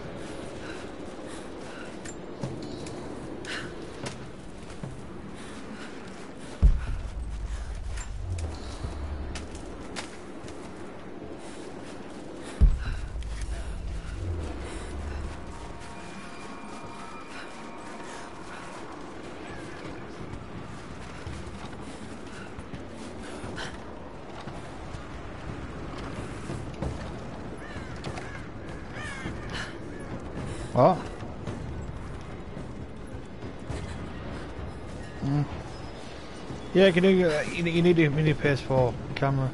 What? Mm. Yeah, you, can do, uh, you, you need a mini P S four camera.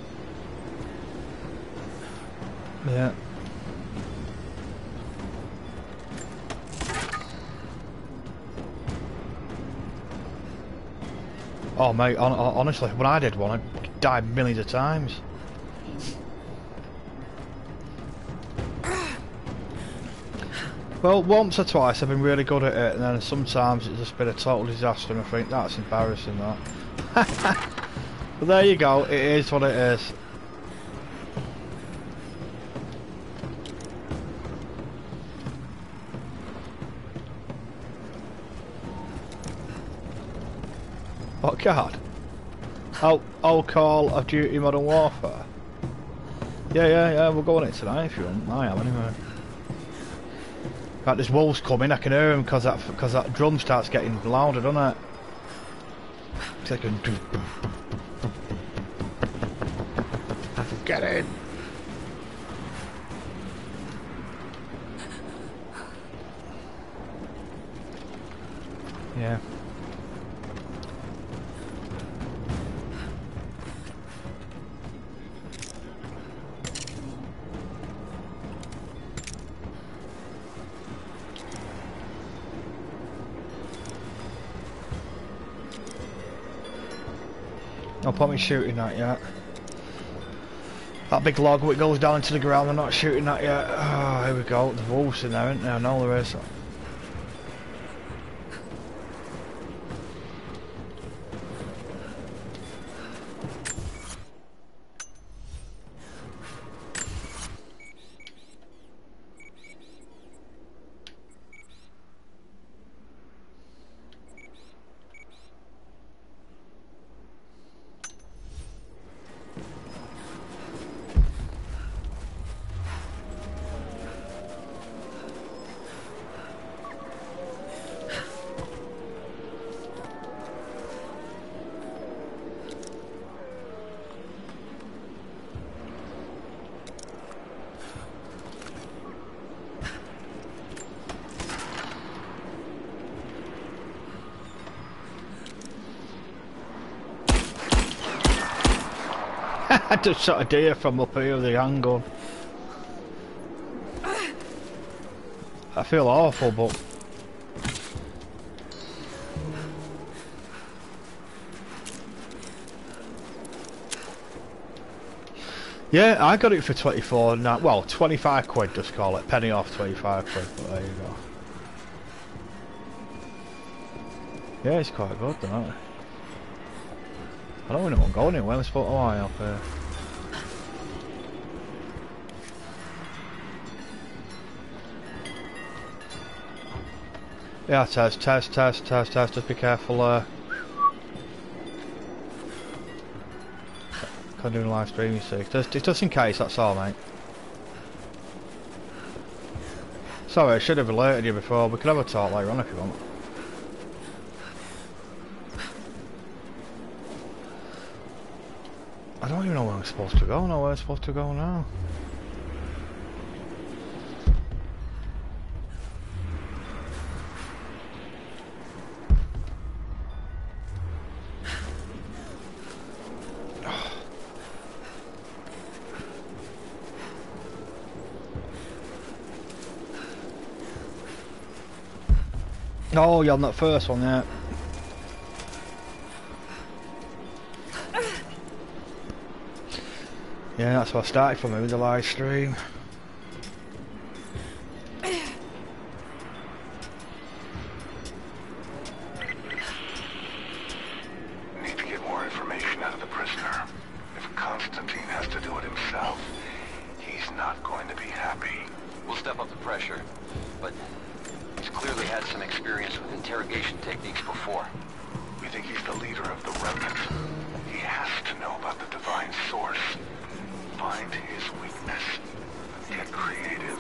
Yeah. Oh mate, on, on, honestly, when I did one, I died millions of times. Well, once or twice I've been really good at it, and then sometimes it's just been a total disaster, and I think that's embarrassing, that. But there you go, it is what it is. What card? Oh, oh, Call of Duty Modern Warfare. Yeah, yeah, yeah, we'll go on it tonight if you want. I am anyway. In fact, there's wolves coming, I can hear them because that, cause that drum starts getting louder, doesn't it? It's like a... Get in! Yeah. I'll put me shooting that yet. That big log which goes down into the ground, I'm not shooting that yet. Oh, here we go. There's wolves in there, isn't there? I know there is. I just shot a deer from up here with the handgun. I feel awful, but... Yeah, I got it for twenty-four, now, well, twenty-five quid, just call it. Penny off twenty-five quid, but there you go. Yeah, it's quite good, isn't it? I don't really want to go anywhere, let's put a eye up here. Yeah, test, test, test, test, test. Just be careful. Uh, can't do a live stream, you see. Just, just in case, that's all, mate. Sorry, I should have alerted you before. We could have a talk later on if you want. I don't even know where I'm supposed to go. No, where I'm supposed to go now. Oh, you're on that first one, yeah. Yeah, that's what I started from with the live stream. Need to get more information out of the prisoner. If Constantine has to do it himself, he's not going to be happy. We'll step up the pressure, but he's clearly had some experience with interrogation techniques before. We think he's the leader of the Remnant. He has to know about the Divine Source. Find his weakness. Get creative.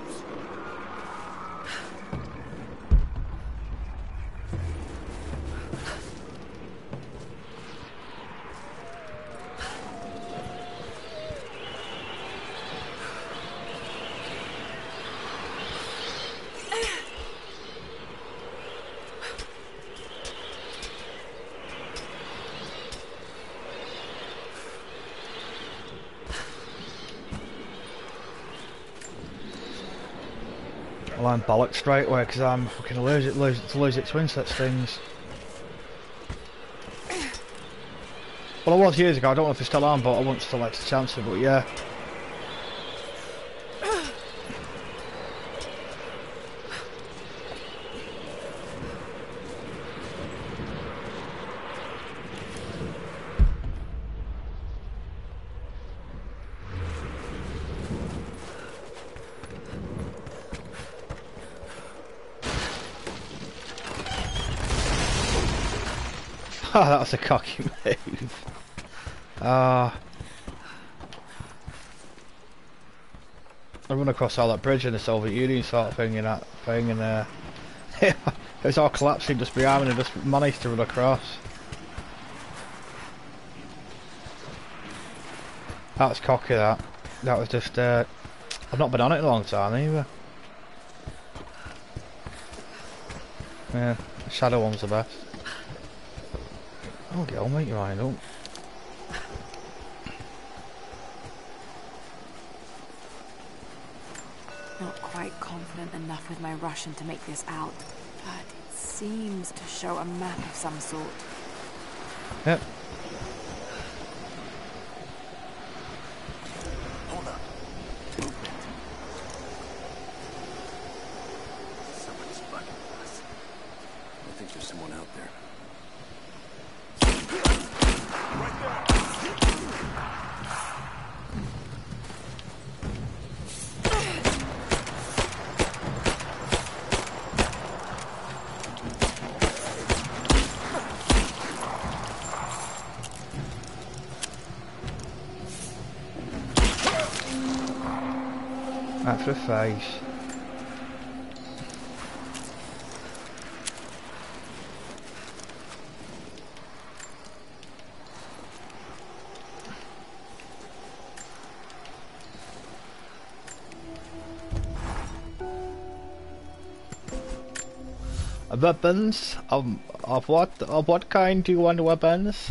Well, I'm bollocked straight away because I'm fucking allergic lose, to lose its twin set stings. Well, I was years ago, I don't know if it's still on, but I want to still like to chance it, but yeah. Oh, that was a cocky move. Ah. Uh, I run across all that bridge in the Soviet Union sort of thing and that thing, and uh, it was all collapsing just behind me and just managed to run across. That was cocky, that. That was just, uh, I've not been on it in a long time either. Yeah, the shadow one's the best. Okay, I'll make you line up. Not quite confident enough with my Russian to make this out, but it seems to show a map of some sort. Yep. Hold up. Movement. Somebody's bugging us. I think there's someone out there. Right for the face. Weapons? Of, of what? Of what kind do you want weapons?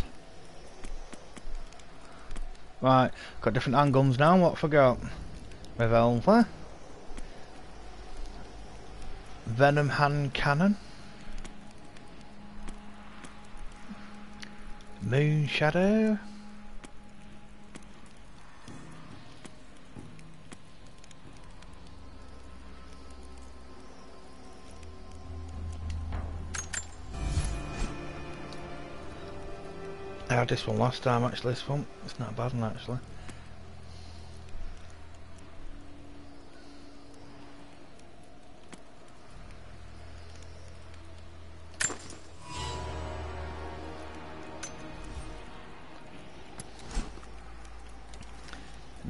Right, got different handguns now, what I forgot? Revolver. Venom hand cannon. Moon shadow. I had this one last time actually, this one. It's not a bad one actually.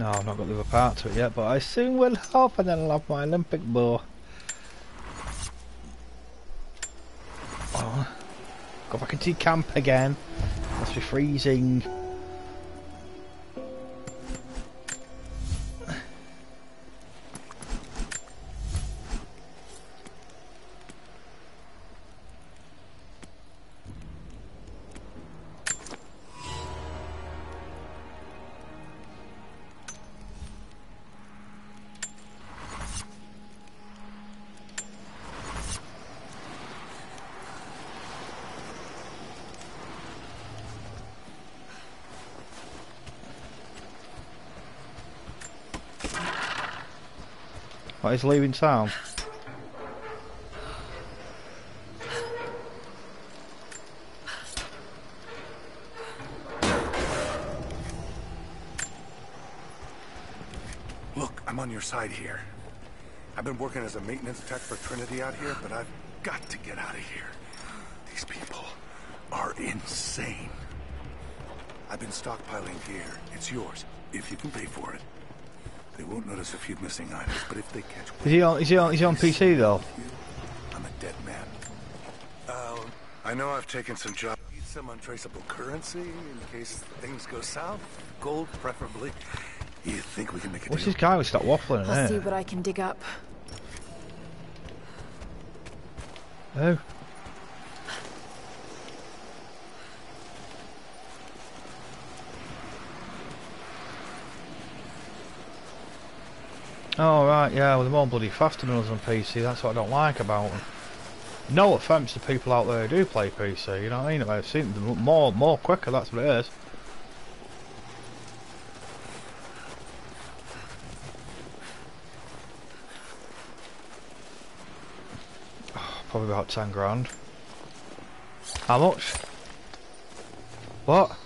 No, I've not got the other part to it yet, but I soon will have, and then I'll have my Olympic bow. Oh, go back into camp again. Must be freezing. What, he's leaving town? Look, I'm on your side here. I've been working as a maintenance tech for Trinity out here, but I've got to get out of here. These people are insane. I've been stockpiling gear. It's yours, if you can pay for it. They won't notice a few missing items, but if they catch... Is he on, is he on, is he on P C though? I'm a dead man. Uh, I know I've taken some jobs. Need some untraceable currency in case things go south. Gold, preferably. You think we can make a What's deal? this guy who stopped waffling in I'll see there? what I can dig up. Oh. Oh right, yeah, well they're more bloody faster than us on P C, that's what I don't like about them. No offence to people out there who do play P C, you know what I mean? I've seen them more, more quicker, that's what it is. Oh, probably about ten grand. How much? What?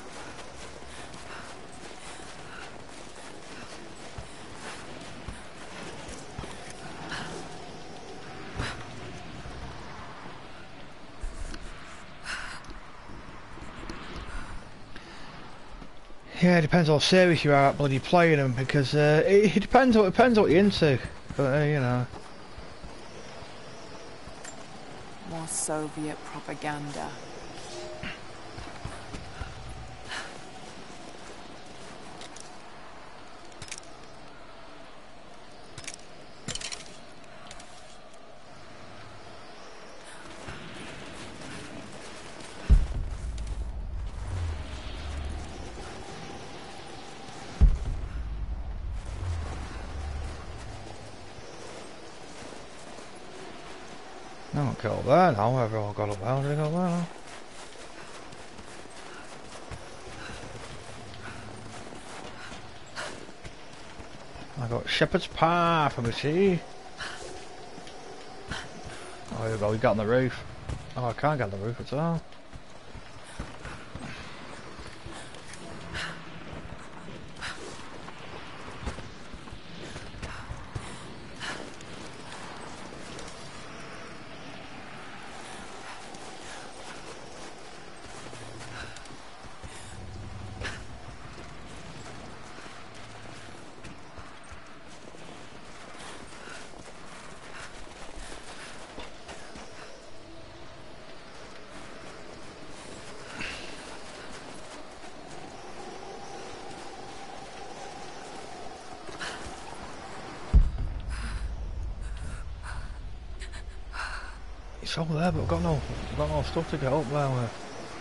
Yeah, it depends how serious you are at bloody playing them, because uh, it, it depends what it depends what you're into. But uh, you know. More Soviet propaganda. I don't get up there now, everyone got up there, did I go up there now? I got Shepherd's Pie for my tea. Oh, here we go, we got on the roof. Oh, I can't get on the roof at all. It's over there, but I've got no, I've got no stuff to get up there with.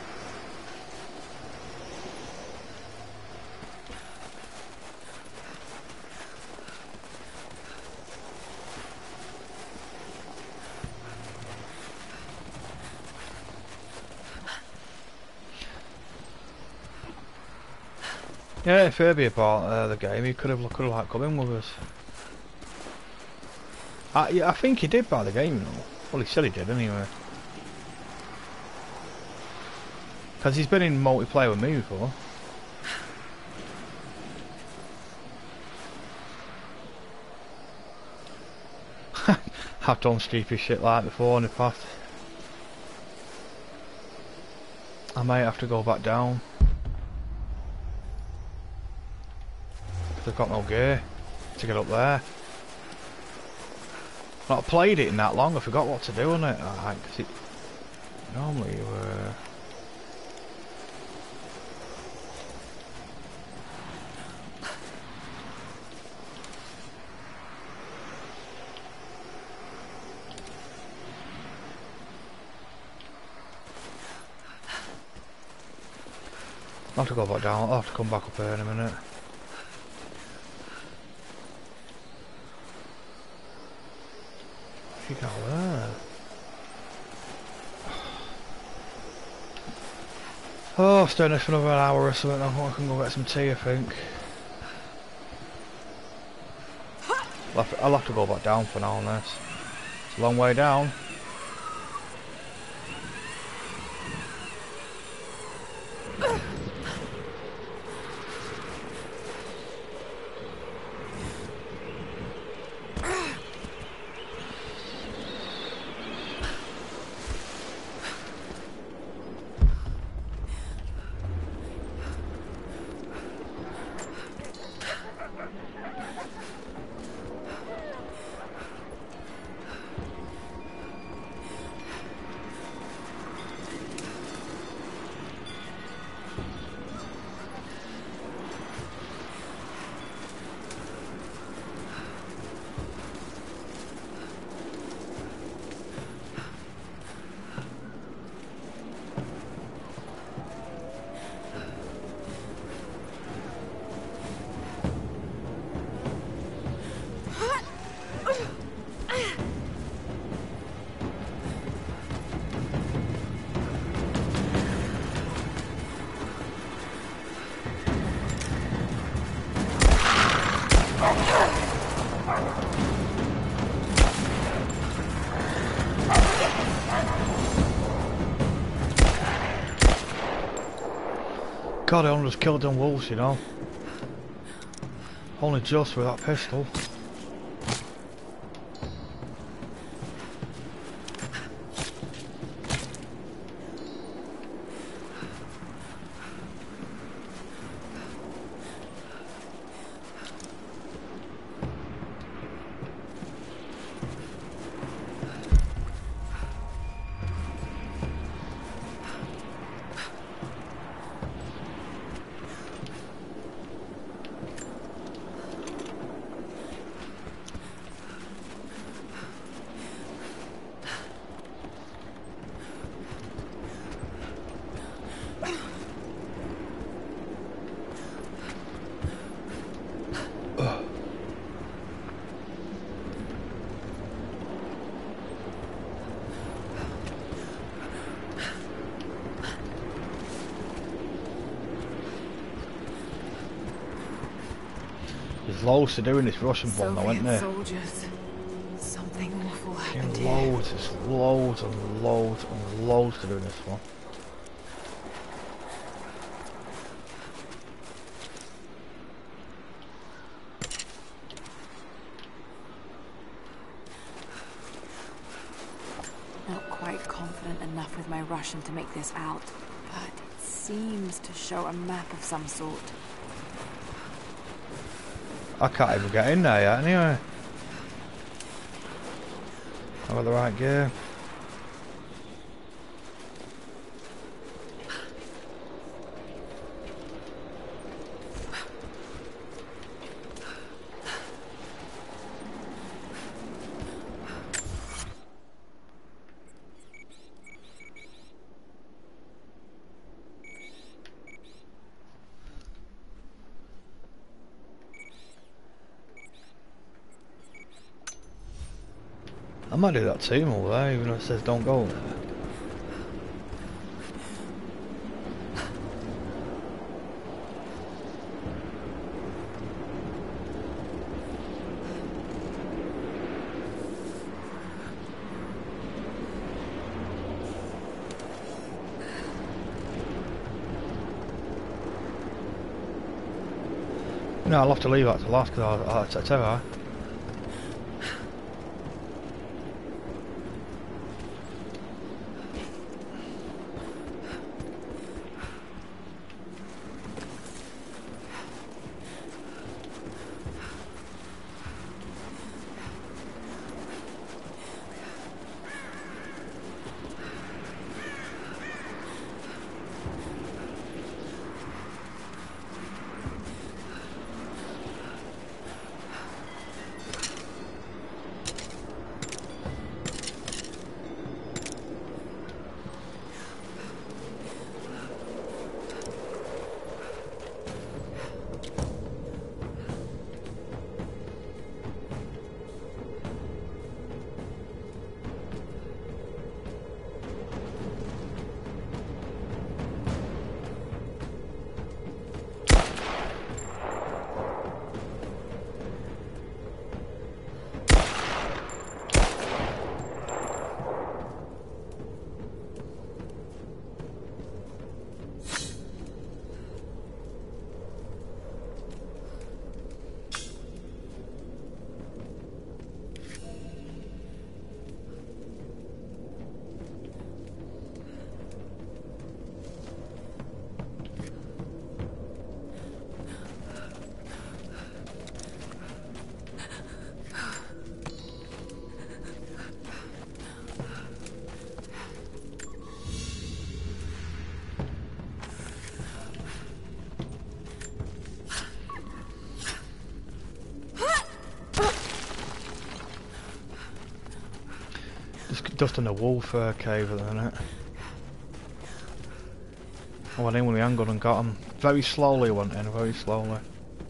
Yeah, if Herbie had bought uh, the game, he could have could have like come in with us. I, yeah, I think he did buy the game, you know. Well, he said he did anyway. Because he's been in multiplayer with me before. I've done stupid shit like before in the past. I might have to go back down. because I've got no gear to get up there. I've not played it in that long, I forgot what to do on it. Uh, cause it normally you uh, I'll have to go back down, I'll have to come back up here in a minute. You go there. Oh, I'll stay in this for another hour or something. I can go get some tea, I think. I'll have to, I'll have to go back down for now on this. It's a long way down. God, I almost killed them wolves, you know. Only just with that pistol. There's loads to do in this Russian one though, isn't there? Soldiers. Something awful happened There's here. loads, there's loads and loads and loads to do in this one. Not quite confident enough with my Russian to make this out, but it seems to show a map of some sort. I can't even get in there yet anyway. I've got the right gear. I might do that team over there, even though it says don't go there. No, I'll have to leave that to last because I'll, I'll tell her. Just in the wolf uh, cave, isn't it? Oh, I went in with my handgun and got him. Very slowly went in, very slowly.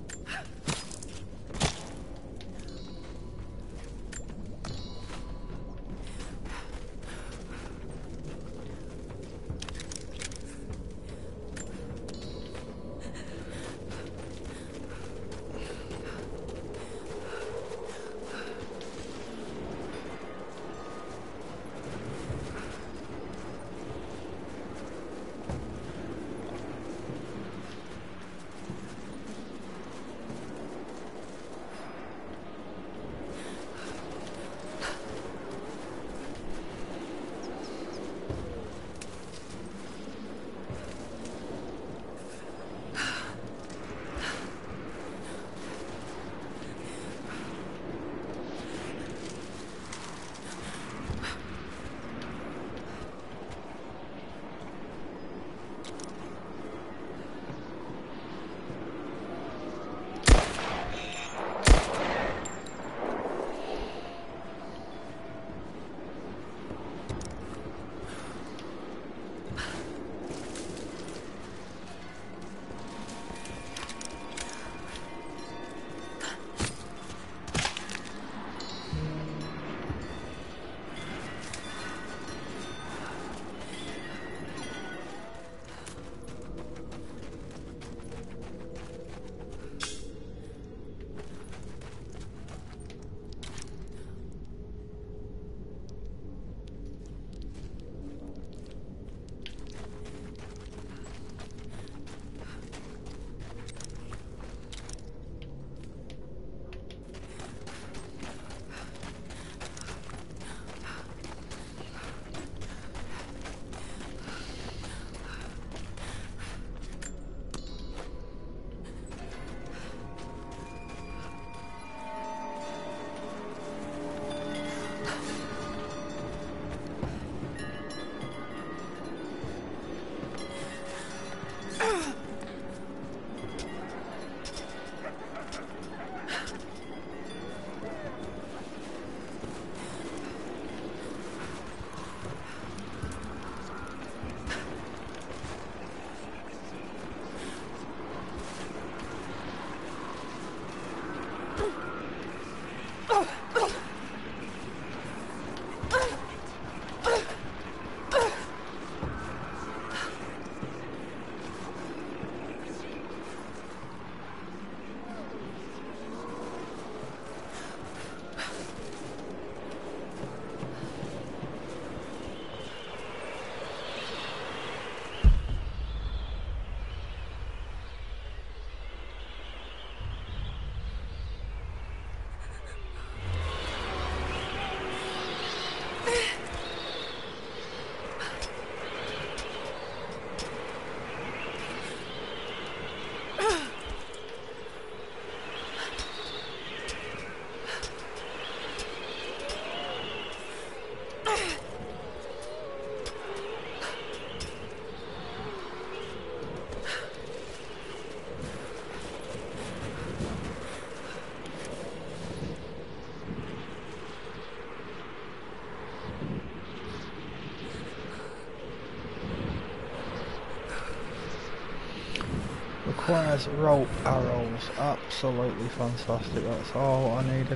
Requires rope arrows. Absolutely fantastic. That's all I needed.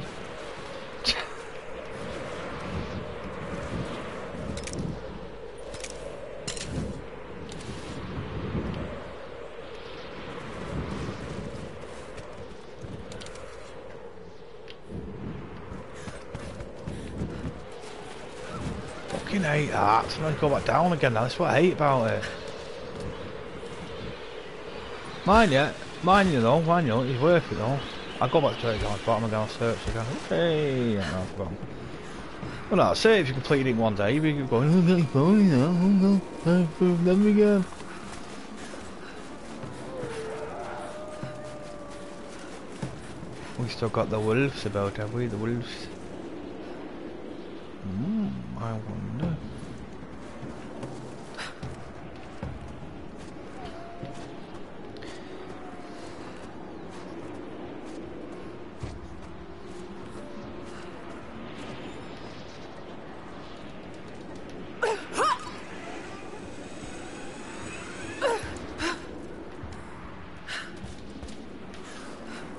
Fucking hate that. So I'm gonna go back down again now. That's what I hate about it. Mine, yeah. Mine, you know. Mine, you know. It's worth it, though. I'll go back straight down to the bottom and go and search again. Hey, yeah, no, bottom. Well, no, say if you completed it in one day, you could go, oh, that's fine now. Oh, no. Let me go. We still got the wolves about, have we? The wolves. Hmm, I wonder.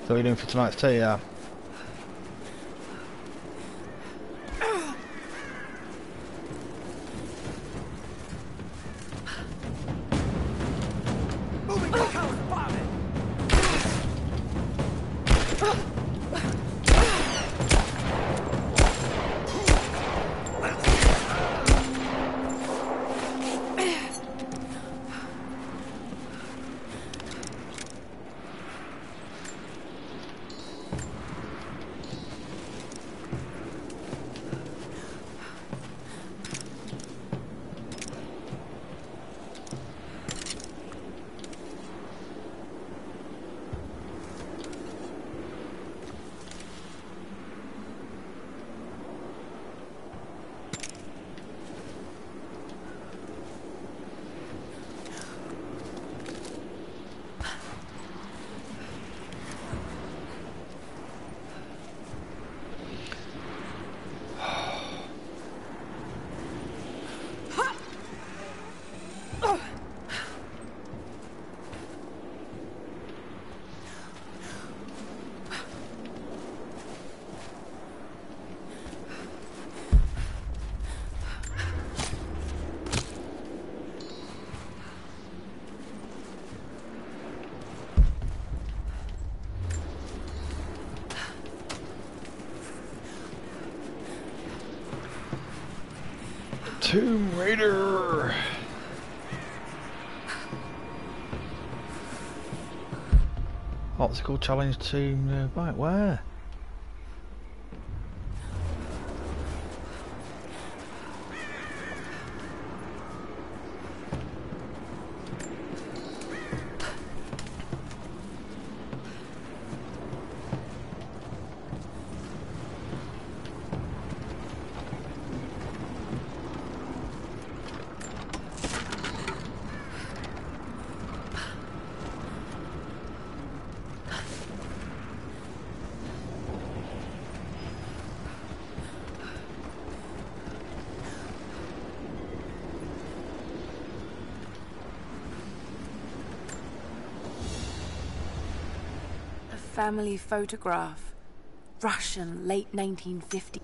So what are you doing for tonight's tea, yeah? Tomb Raider! Optical challenge tomb, uh, right, where? Family photograph. Russian, late nineteen fifties.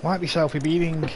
Might be self-beating.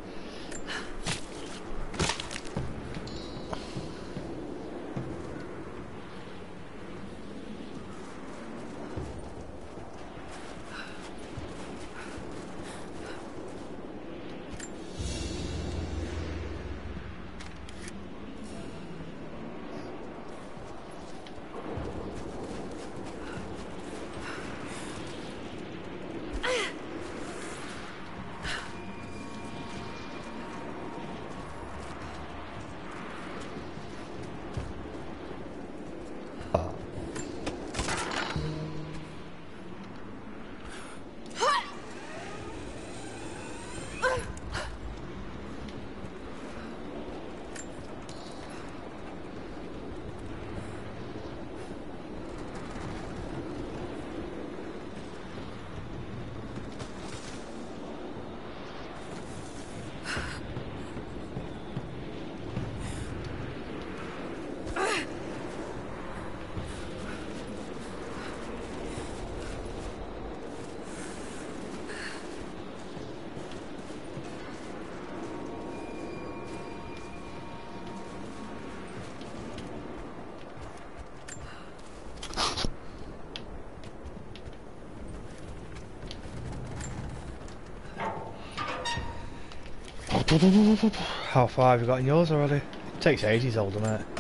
How far have you got in yours already? It takes ages old, doesn't it?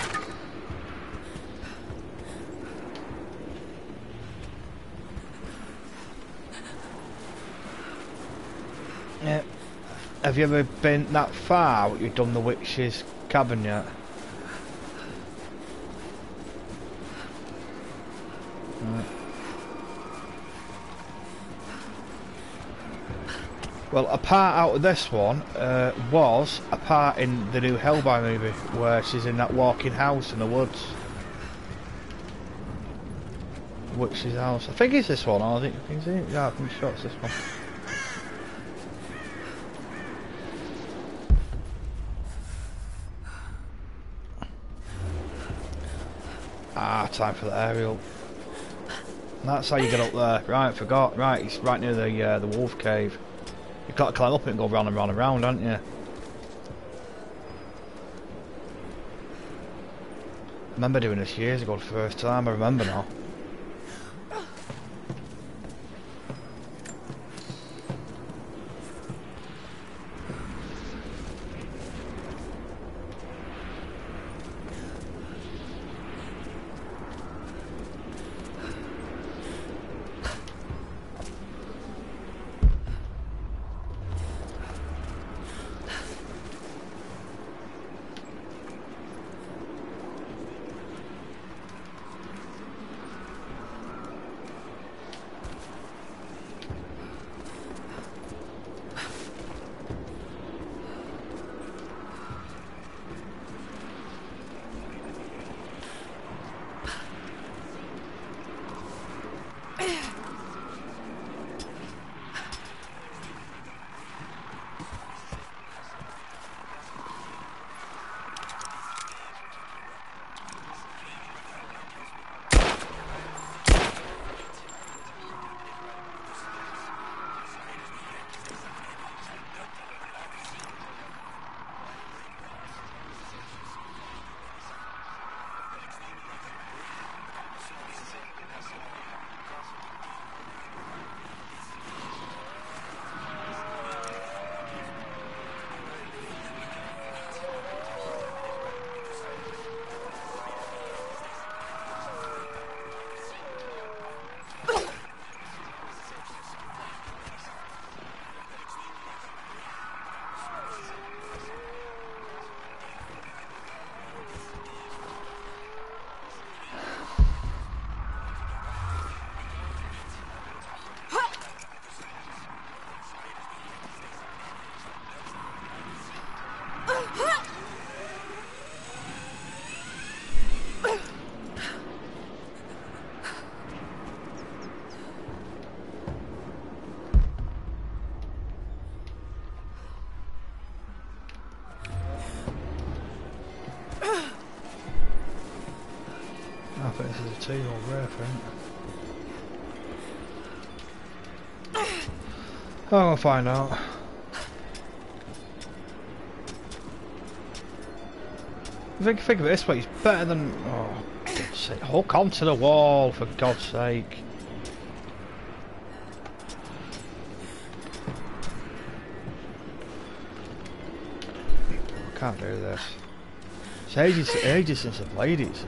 Yeah. Have you ever been that far you've done the witch's cabin yet? Right. Well, a part out of this one uh, was a part in the new Hellboy movie where she's in that walking house in the woods. Witch's house. I think it's this one. I think it's it. Yeah, I think sure it's this one. Ah, time for the aerial. That's how you get up there. Right, forgot. Right, it's right near the uh, the wolf cave. You've got to climb up it and go round and round and round, haven't you? I remember doing this years ago the first time, I remember now. I think this is a two-year-old rare, I think. I'll find out. Think, think of it this way, it's better than... Oh, God's sake. Hook onto the wall, for God's sake. I can't do this. It's ages, ages since I played it, see.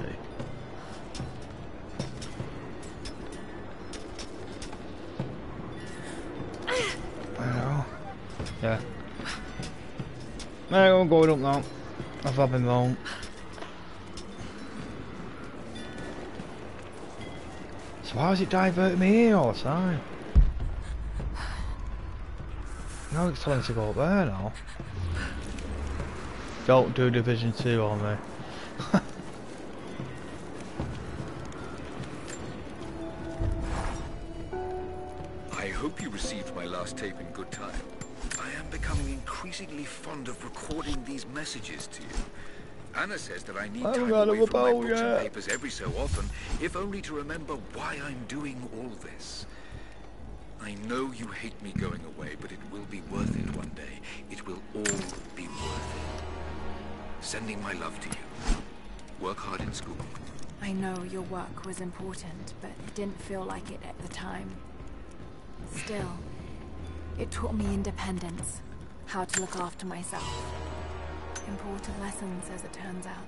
I know. Yeah. No, I'm going up now. I've had been wrong. So why is it diverting me here all the time? Now it's telling me to go up there now. Don't do Division two on me. I hope you received my last tape in good time. I am becoming increasingly fond of recording these messages to you. Anna says that I need I time haven't away from my bow books and yet. papers every so often, if only to remember why I'm doing all this. I know you hate me going away, but it will be worth it one day. It will all be worth it. Sending my love to you. Work hard in school. I know your work was important, but it didn't feel like it at the time. Still, it taught me independence, how to look after myself. Important lessons, as it turns out.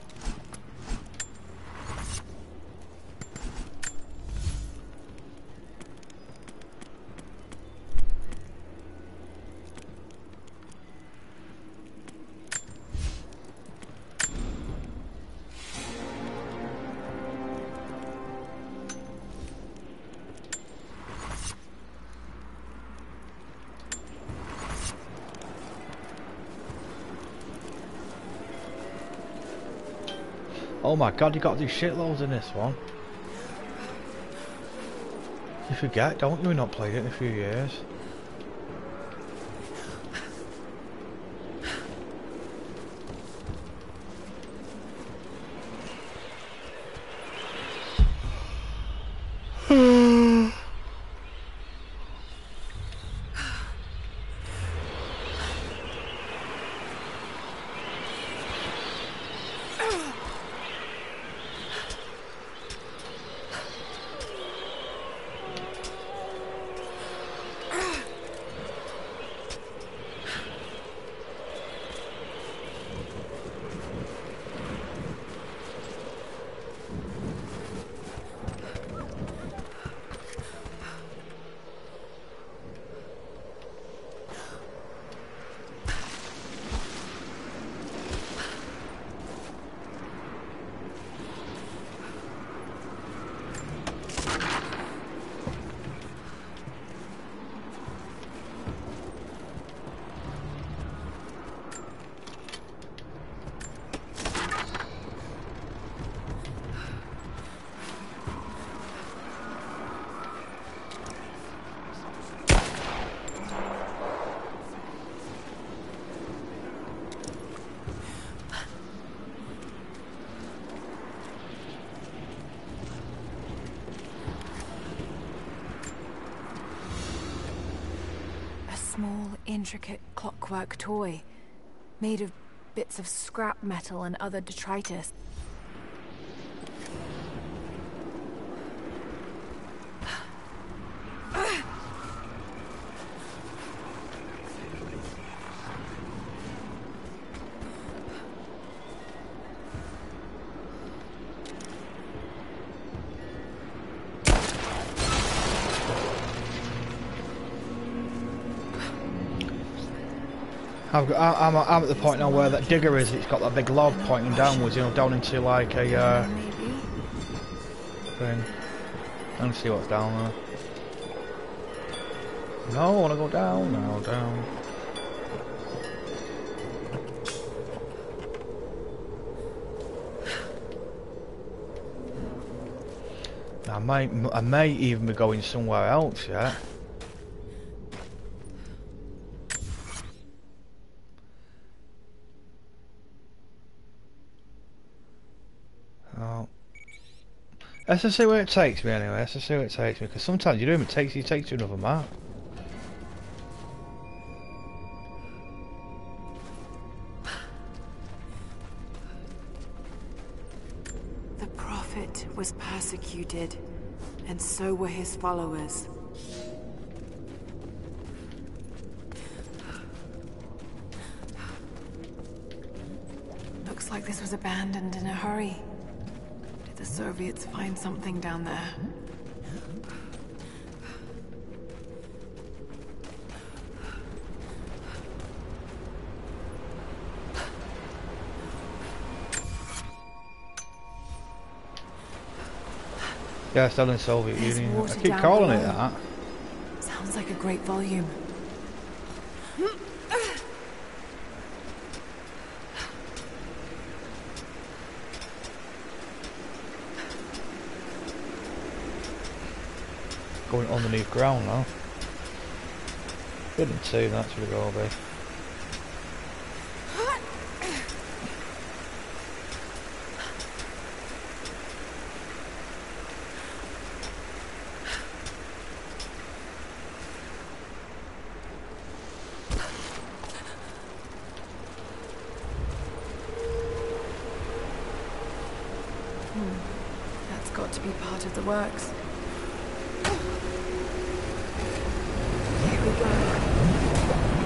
Oh my god, you got to do shitloads in this one. You forget, don't you? We've not played it in a few years. Small, intricate clockwork toy, made of bits of scrap metal and other detritus. I've got, I'm, I'm at the point now where that digger is. It's got that big log pointing downwards, you know, down into like a uh, thing. Let's see what's down there. No, I want to go down. No, down. I might, I may even be going somewhere else yet. Let's just see where it takes me anyway, let's just see where it takes me, because sometimes you do it takes you takes you to another map. was persecuted, and so were his followers. Looks like this was abandoned in a hurry. Did the Soviets find something down there? Yeah, still in Soviet There's Union. I water keep down calling it below. that. Sounds like a great volume. Going underneath ground now. Building two, that's what it will be. That's got to be part of the works. Here we go.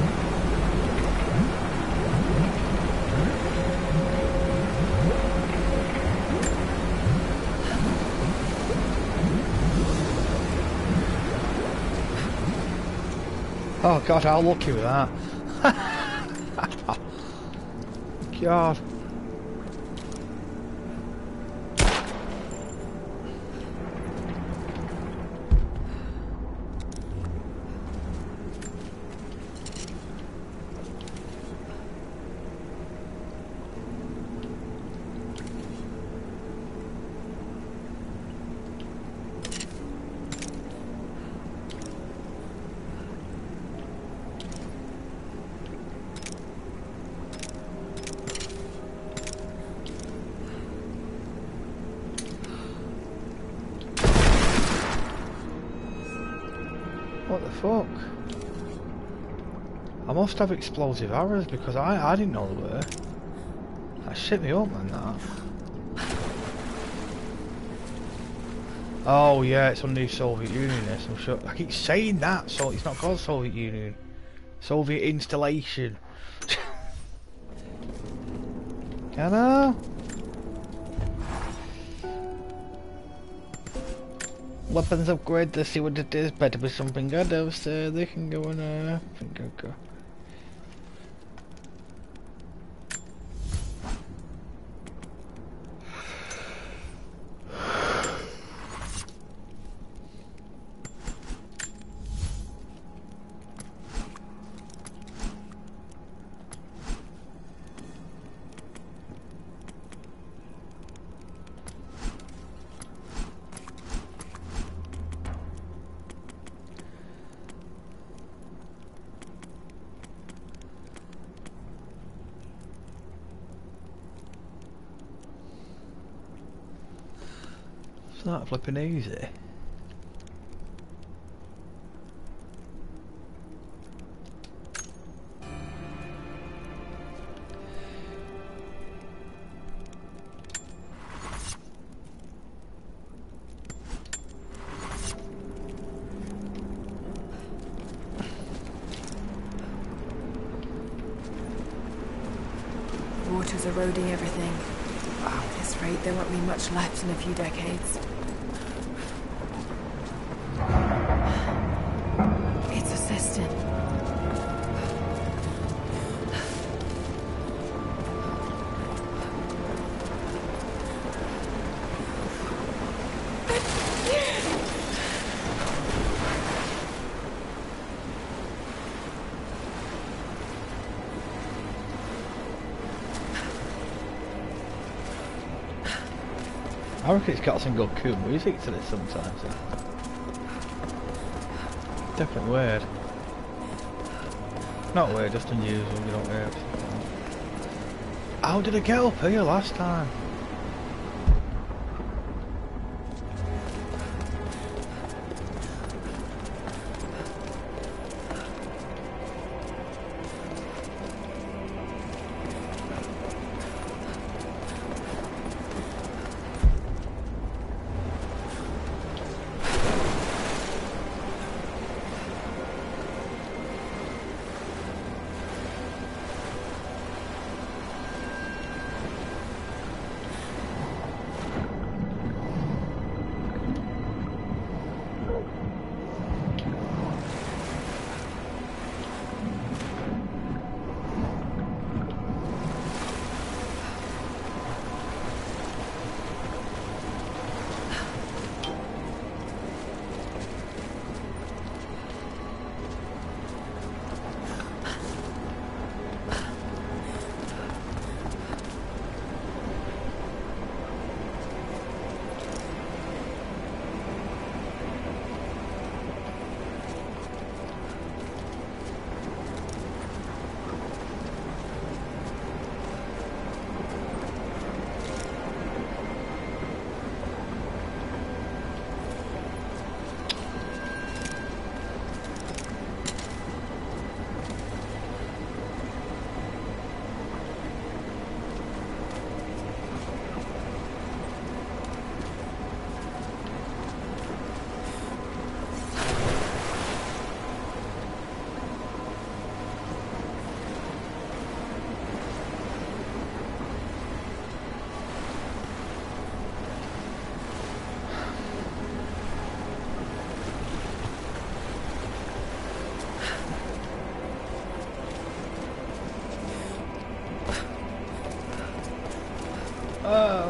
Oh god, how lucky with that. God. What the fuck? I must have explosive arrows because I, I didn't know there were. That shit me up, man, that. Oh yeah, it's on the Soviet Union, yes, I'm sure. I keep saying that, so it's not called Soviet Union. Soviet installation. Hello? Weapons upgrade, let's see what it is. Better be something good else uh, they can go in uh I think I'll go. It's not flipping easy. Water's eroding everything. Wow, at this rate, there won't be much left in a few decades. It's a cistern. I reckon it's got some good cool music to this sometimes. Yeah. Definitely weird. Not weird, just unusual, you don't hear it. How did I get up here last time?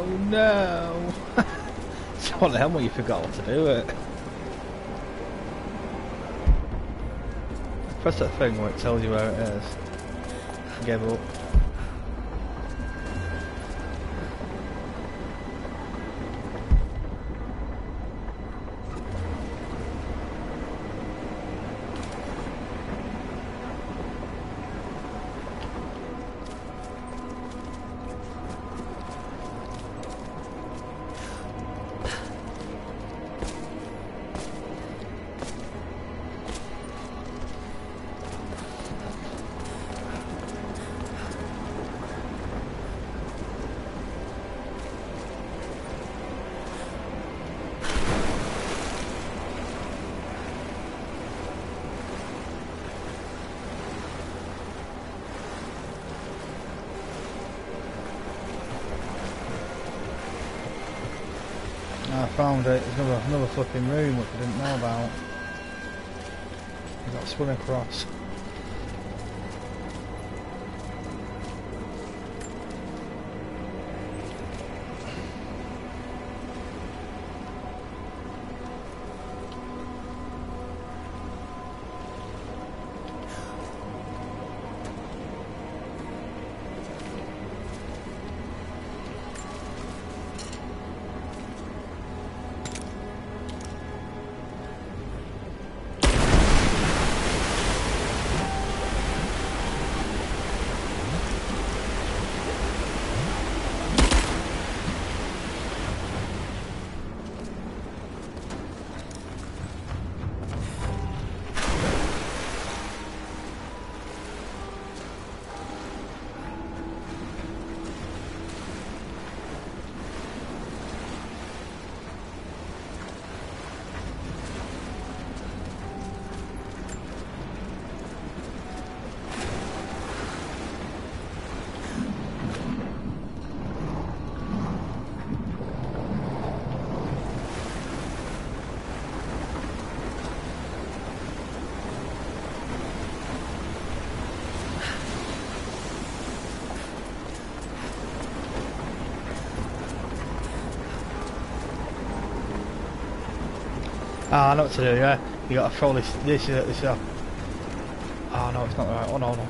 Oh no! It's one of them where you forgot what to do it. Press that thing where it tells you where it is. Give up. I found it. There's another, another flipping room which I didn't know about. I've got to swim across. Ah, I know what to do, yeah. You gotta throw this, this, uh, this up. Oh no, it's not right. Oh no, no.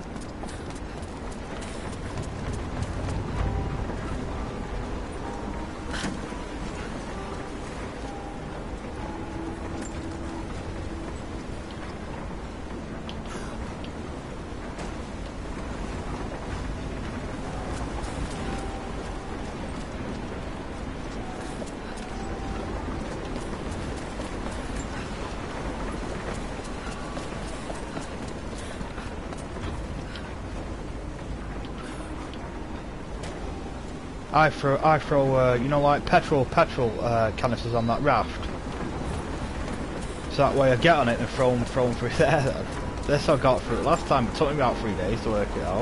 I throw, I throw, uh, you know, like petrol, petrol uh, canisters on that raft. So that way I get on it and throw them, throw them through there. This I got through it last time. It took me about three days to work it out.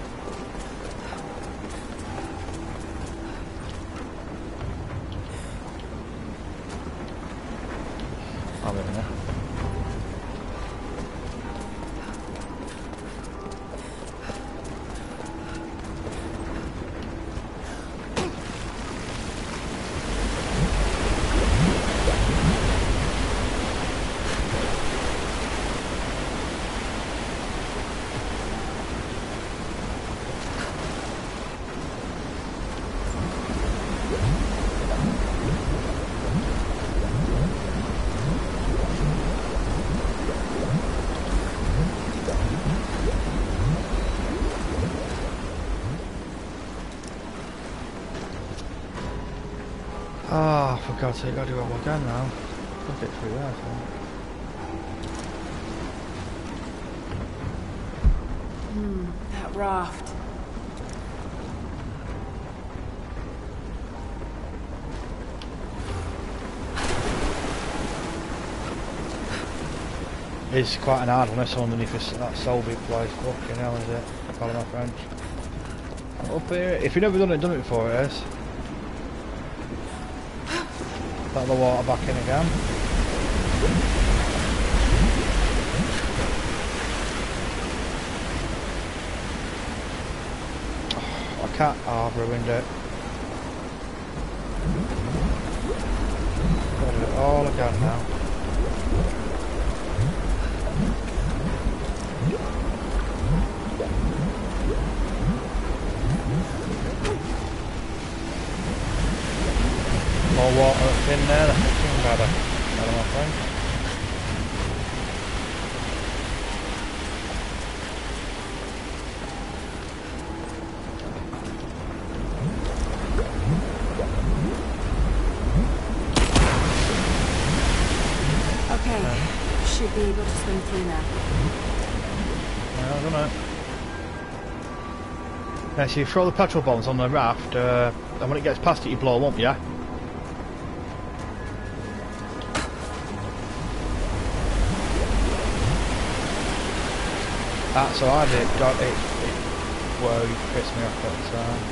I'm in there. Oh, for God's sake, I gotta do it all again now. I'll get through there, so. Hmm, that raft. It's quite an hard one, this underneath this, that Soviet place. Fucking hell, is it? Pardon my French. Up here, if you've never done it, done it before, it is. Let the water back in again. Oh, I can't. Oh, I've ruined it. down now. More water in there, that's not too bad, better, my friend. Okay, uh, should be able to swim through now. Yeah, I don't know. Yeah, so you throw the petrol bombs on the raft, uh, and when it gets past it you blow them up, yeah? That's what I did, it, it, it, well, you pissed me off at the time.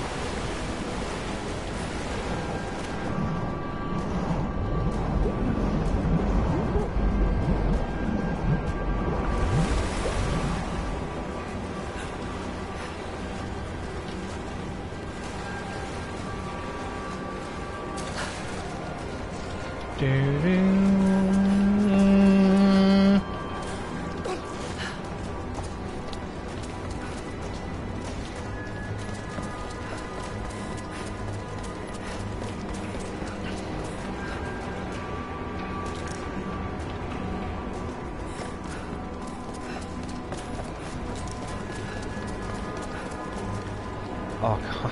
Oh god.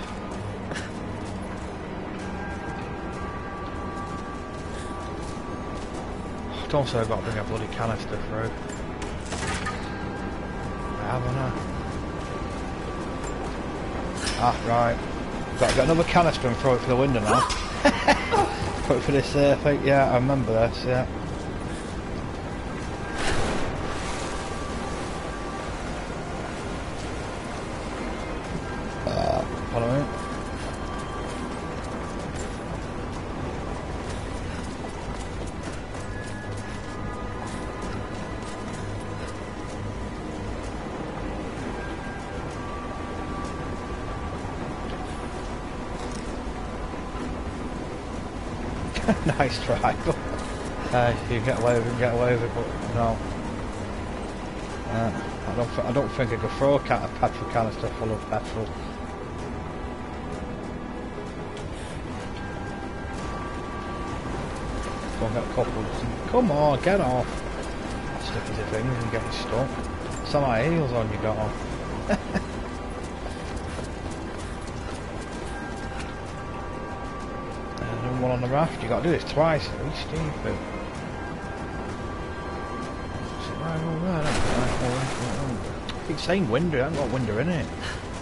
Don't say I've got to bring a bloody canister through. I haven't I? Ah, right. Got to get another canister and throw it for the window now. Put it for this uh, thing. Yeah, I remember this, yeah. Uh, follow me. Nice try. Uh, you get away with it, get away with it, but no. Uh, I don't. Th I don't think I could throw a, can a petrol canister full of petrol. Go and get a couple. Come on, get off. Sticky the things and getting stuck. Some of my heels on you got on. One on the raft, you got to do this twice at least, stupid. Right over there, I keep saying window, I haven't got window in it.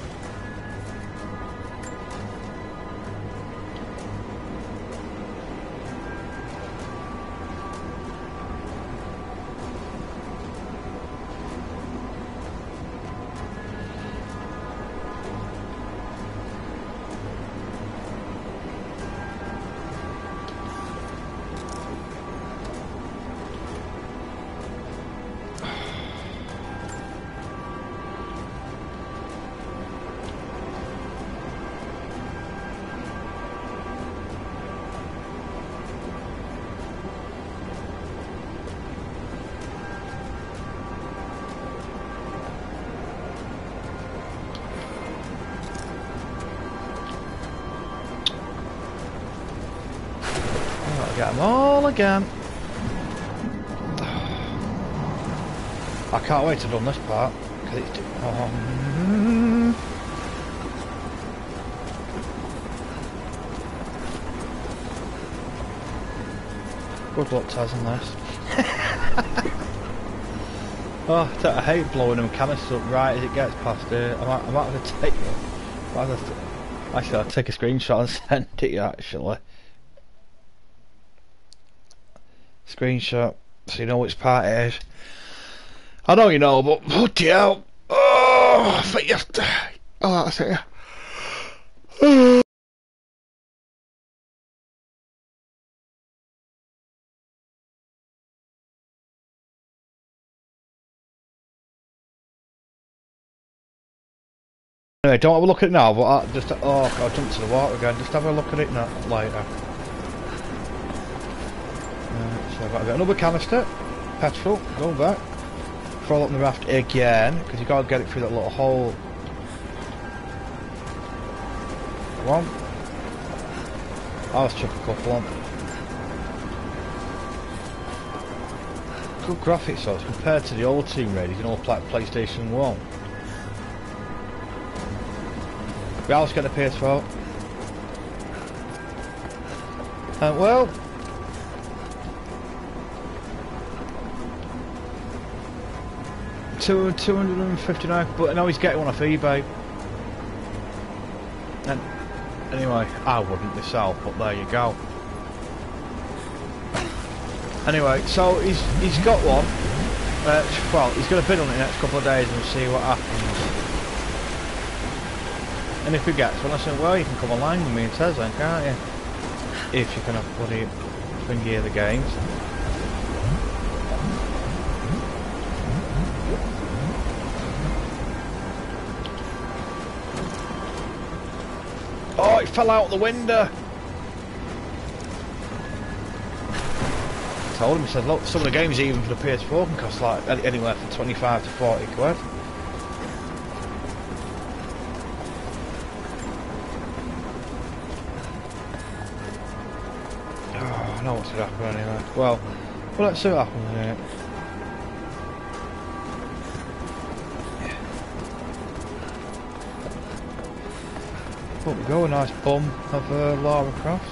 Get them all again. I can't wait to done this part because it's too um, good luck, Taz, on this. Oh, I hate blowing them canisters up right as it gets past it. I might, I might have to take it. I have to, actually, I'll take a screenshot and send it to you. Actually. Screenshot so you know which part it is. I know you know, but bloody hell. Oh, I think you have to. Oh, that's it. Oh. Anyway, don't have a look at it now, but I just. Oh, God, I jumped to the water again. Just have a look at it now later. Uh, so I've got to get another canister, petrol, go back, throw it up in the raft again, because you got to get it through that little hole. One. I'll just chuck a couple on. Good graphics though, compared to the old Tomb Raider, you know, like PlayStation one. We always get a P S four. Uh, well, two two hundred and fifty nine. But now he's getting one off eBay. And anyway, I wouldn't myself, but there you go. Anyway, so he's he's got one. Uh, well, he's going to bid on it the next couple of days and see what happens. And if he gets one, I say, well, you can come online with me and Tez then, can't you? If you can have bloody thingy of the games. Oh, it fell out the window! I told him, he said, look, some of the games even for the P S four can cost like anywhere from twenty-five to forty quid. Oh, I know what's going to happen anyway. Well, well, let's see what happens here. There we go, a nice bum of uh, Lara Croft.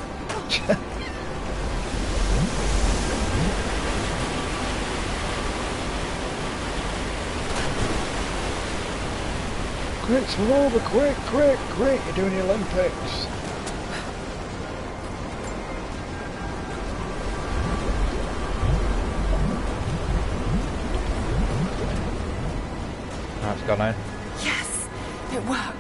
Quick, Smolder, quick, quick, quick, you're doing the Olympics. That's gone in. Yes, it worked.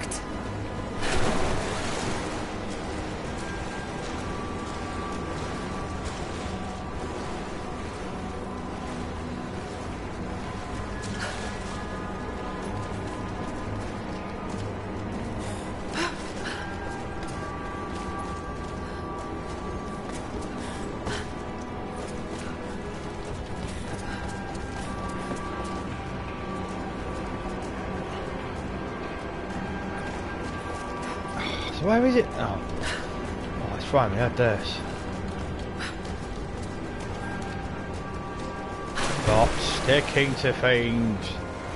Where is it? Oh, oh it's right, we had this. Stop sticking to things.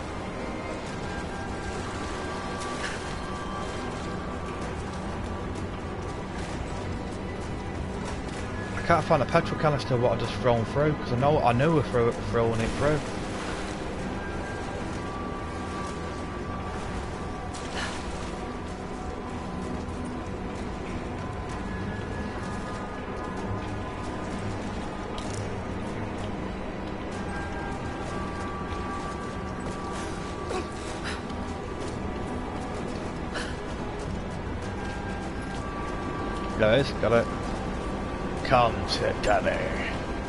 I can't find a petrol canister what I just thrown through because I know I knew we're throw, throwing it through. Guys, got it. Come to daddy.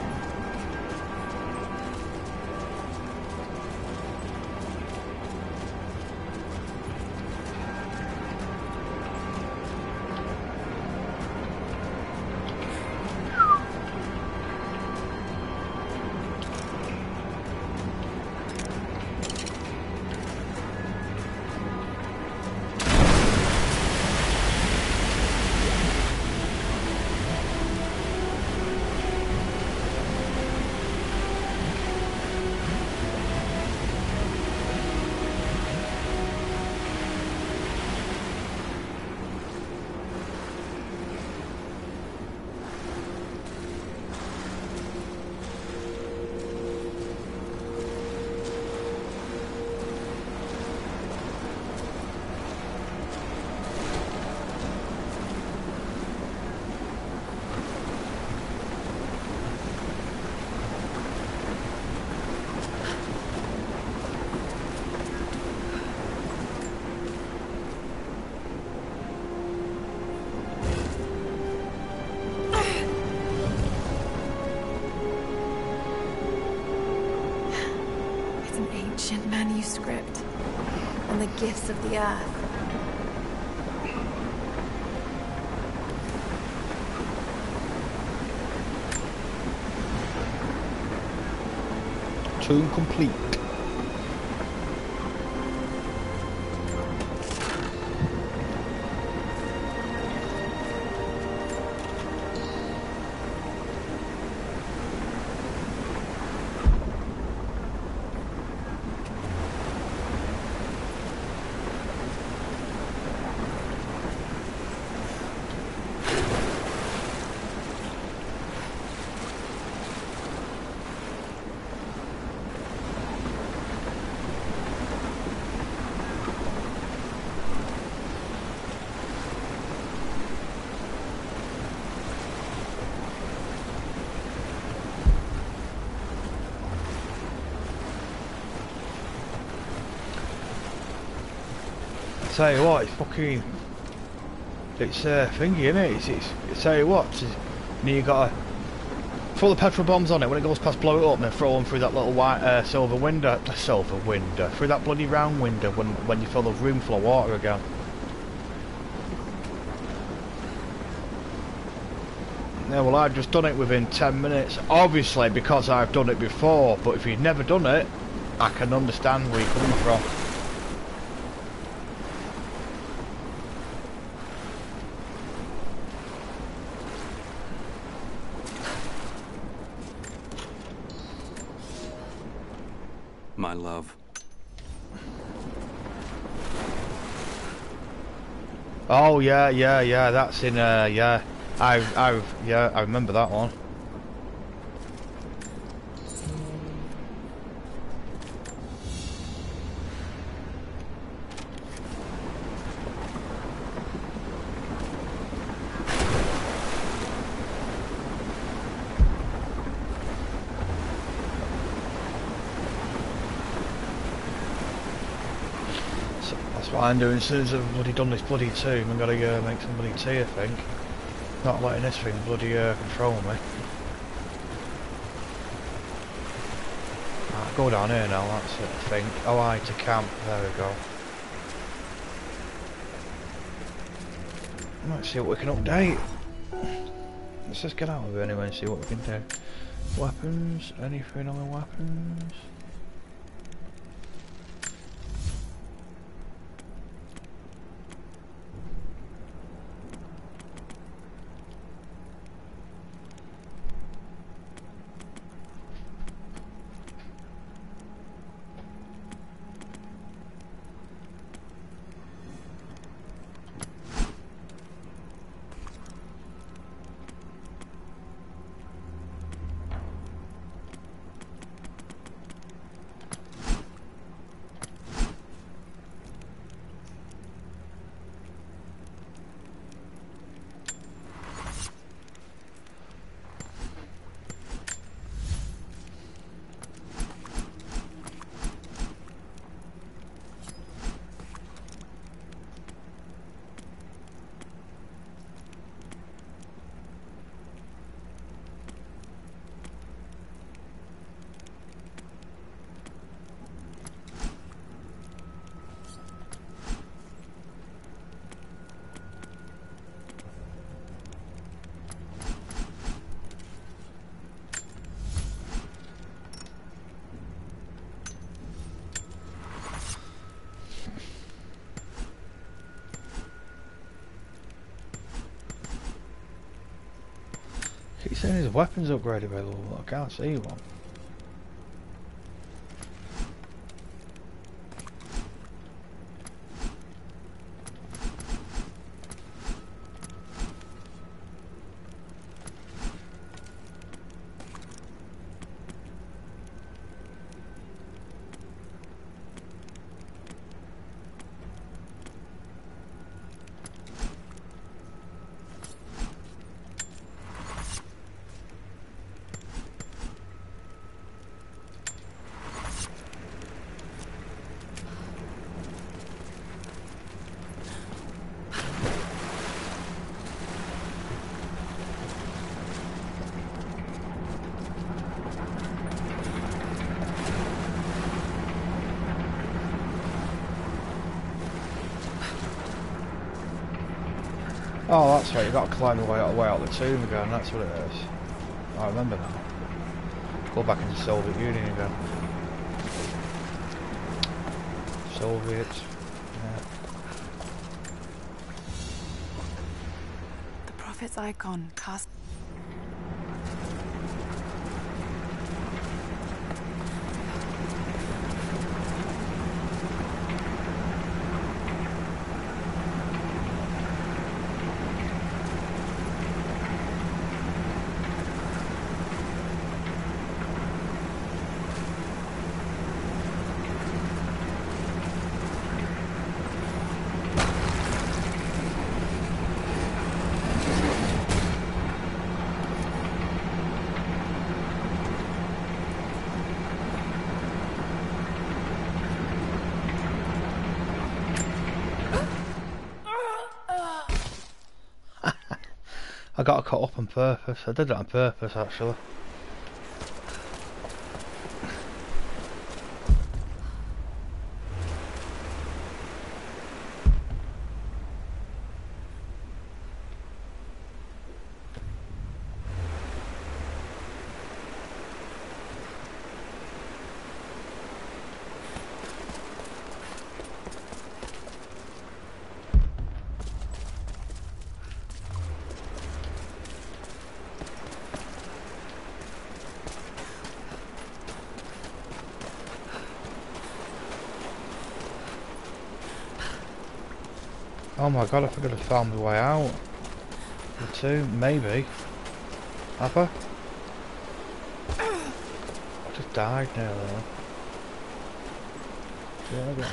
Manuscript and the gifts of the earth. Tomb complete. Tell you what, it's fucking, it's uh, thingy, isn't it? It's, it's, it's tell you what, it's, and you gotta throw the petrol bombs on it when it goes past, blow it up, and then throw them through that little white uh, silver window, uh, silver window, through that bloody round window when when you fill the room full of water again. Yeah, well, I've just done it within ten minutes, obviously because I've done it before. But if you've never done it, I can understand where you're coming from. My love. Oh yeah, yeah, yeah. That's in. Uh, yeah, I've, I've, yeah, I remember that one. That's what I'm doing as soon as I've bloody done this bloody tomb. I've got to uh, make some bloody tea, I think. Not letting this thing bloody uh, control me. Right, go down here now, that's it, I think. Oh, I to camp, there we go. Let's see what we can update. Let's just get out of here anyway and see what we can do. Weapons, anything on the weapons? Keep saying there's a weapons upgrade available, but I can't see one. Oh, that's right, you've got to climb the way out, way out the tomb again, that's what it is. I remember now. Go back into Soviet Union again. Soviet. Yeah. The Prophet's icon cast. I got cut up on purpose. I did it on purpose actually. Oh my god, I think I'd have found my way out. The two, maybe. Have I? I just died now though. Yeah, again.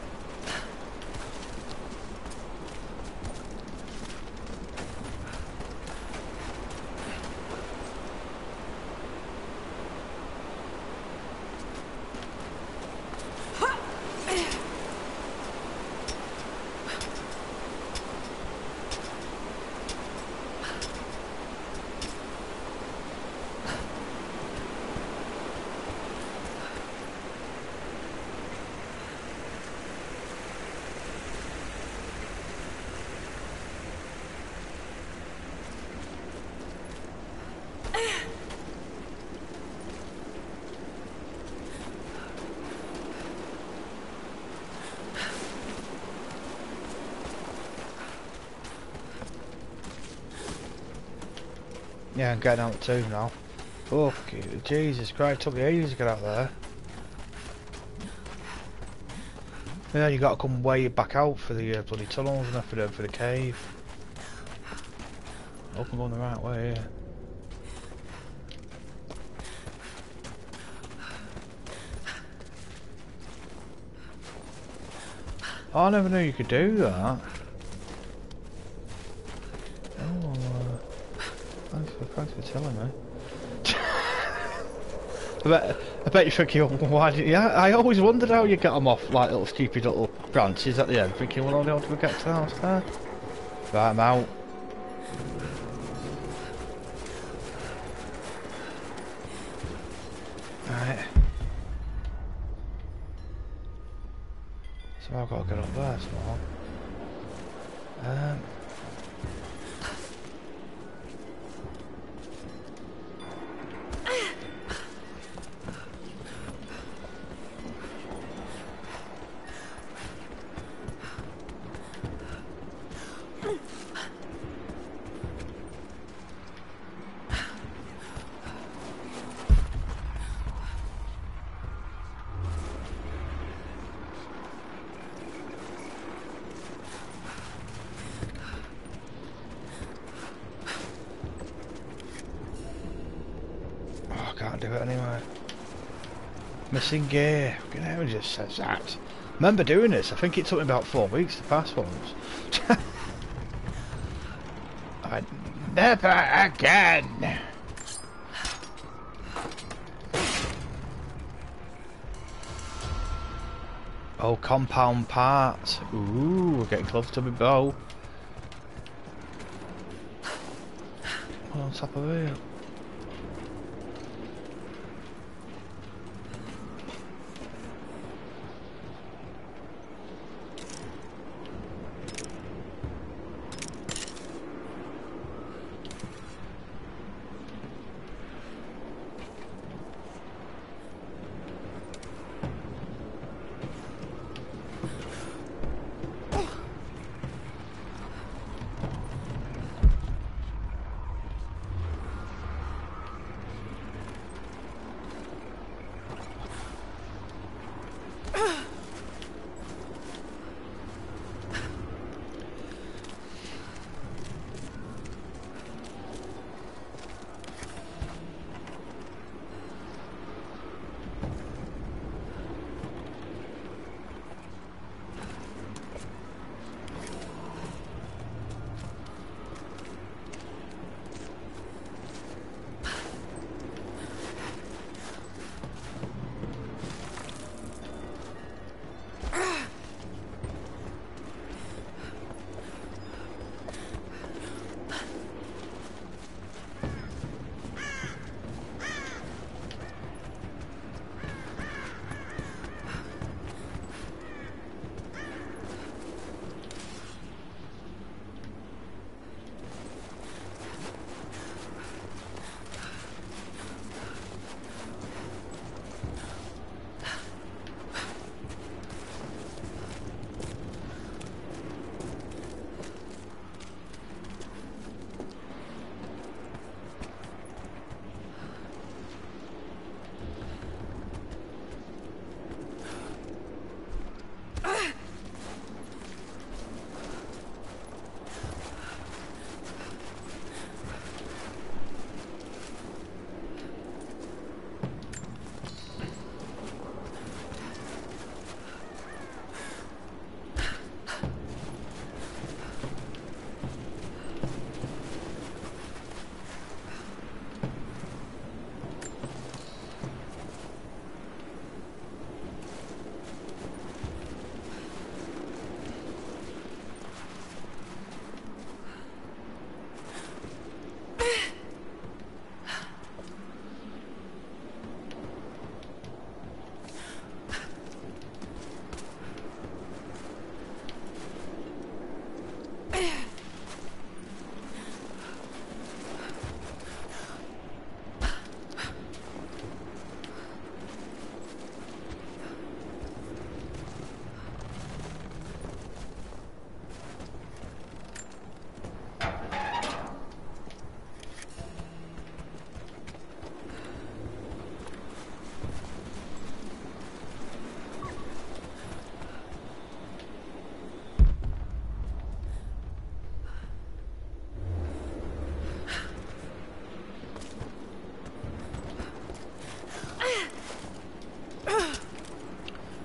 Yeah, I'm getting out too now. Fuck you, Jesus Christ, it took me ages to get out there. Yeah, you gotta come way back out for the uh, bloody tunnels and for the, for the cave. I hope I'm going the right way here. Oh, I never knew you could do that. Oh, uh, thanks for, thanks for telling me. I bet, I bet you're thinking, why did you? I always wondered how you get them off like little stupid little branches at the end, thinking, well, only how do we get to the house there? Right, I'm out. Right. So I've got to get up there somehow. Um. Do it anyway. Missing gear. Fucking hell, just says that. Remember doing this? I think it took me about four weeks to pass once. I never again. Oh, compound parts. Ooh, we're getting close to my bow. What on top of here?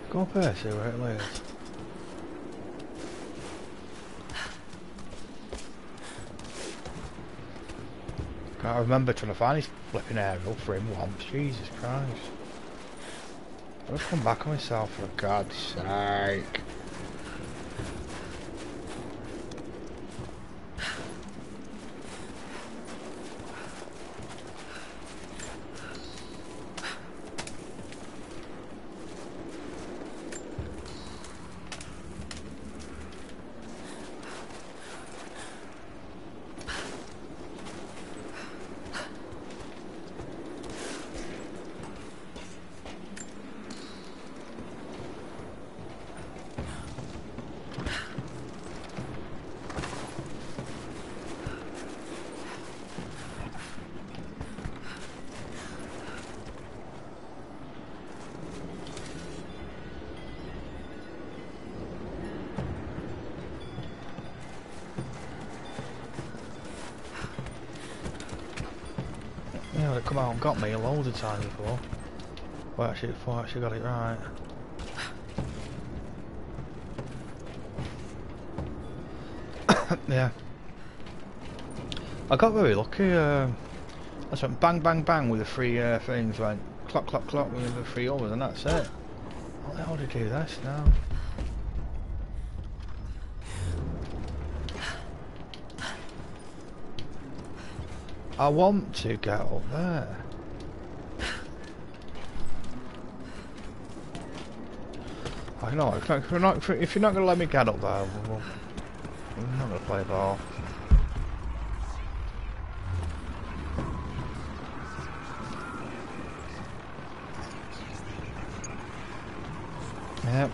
Go up here, see where it leads. Can't remember trying to find his flipping aerial for him once. Jesus Christ. I'll just come back on myself for God's sake. Yeah, they come out and got me loads of times before. Well, actually, before I actually got it right. Yeah. I got very lucky. Uh, I just went bang, bang, bang with the three uh, things. Went clock, clock, clock with the three others, and that's it. What the hell did I do this now? I want to get up there. I know, if you're not, if you're not going to let me get up there, well, I'm not going to play ball. Yep.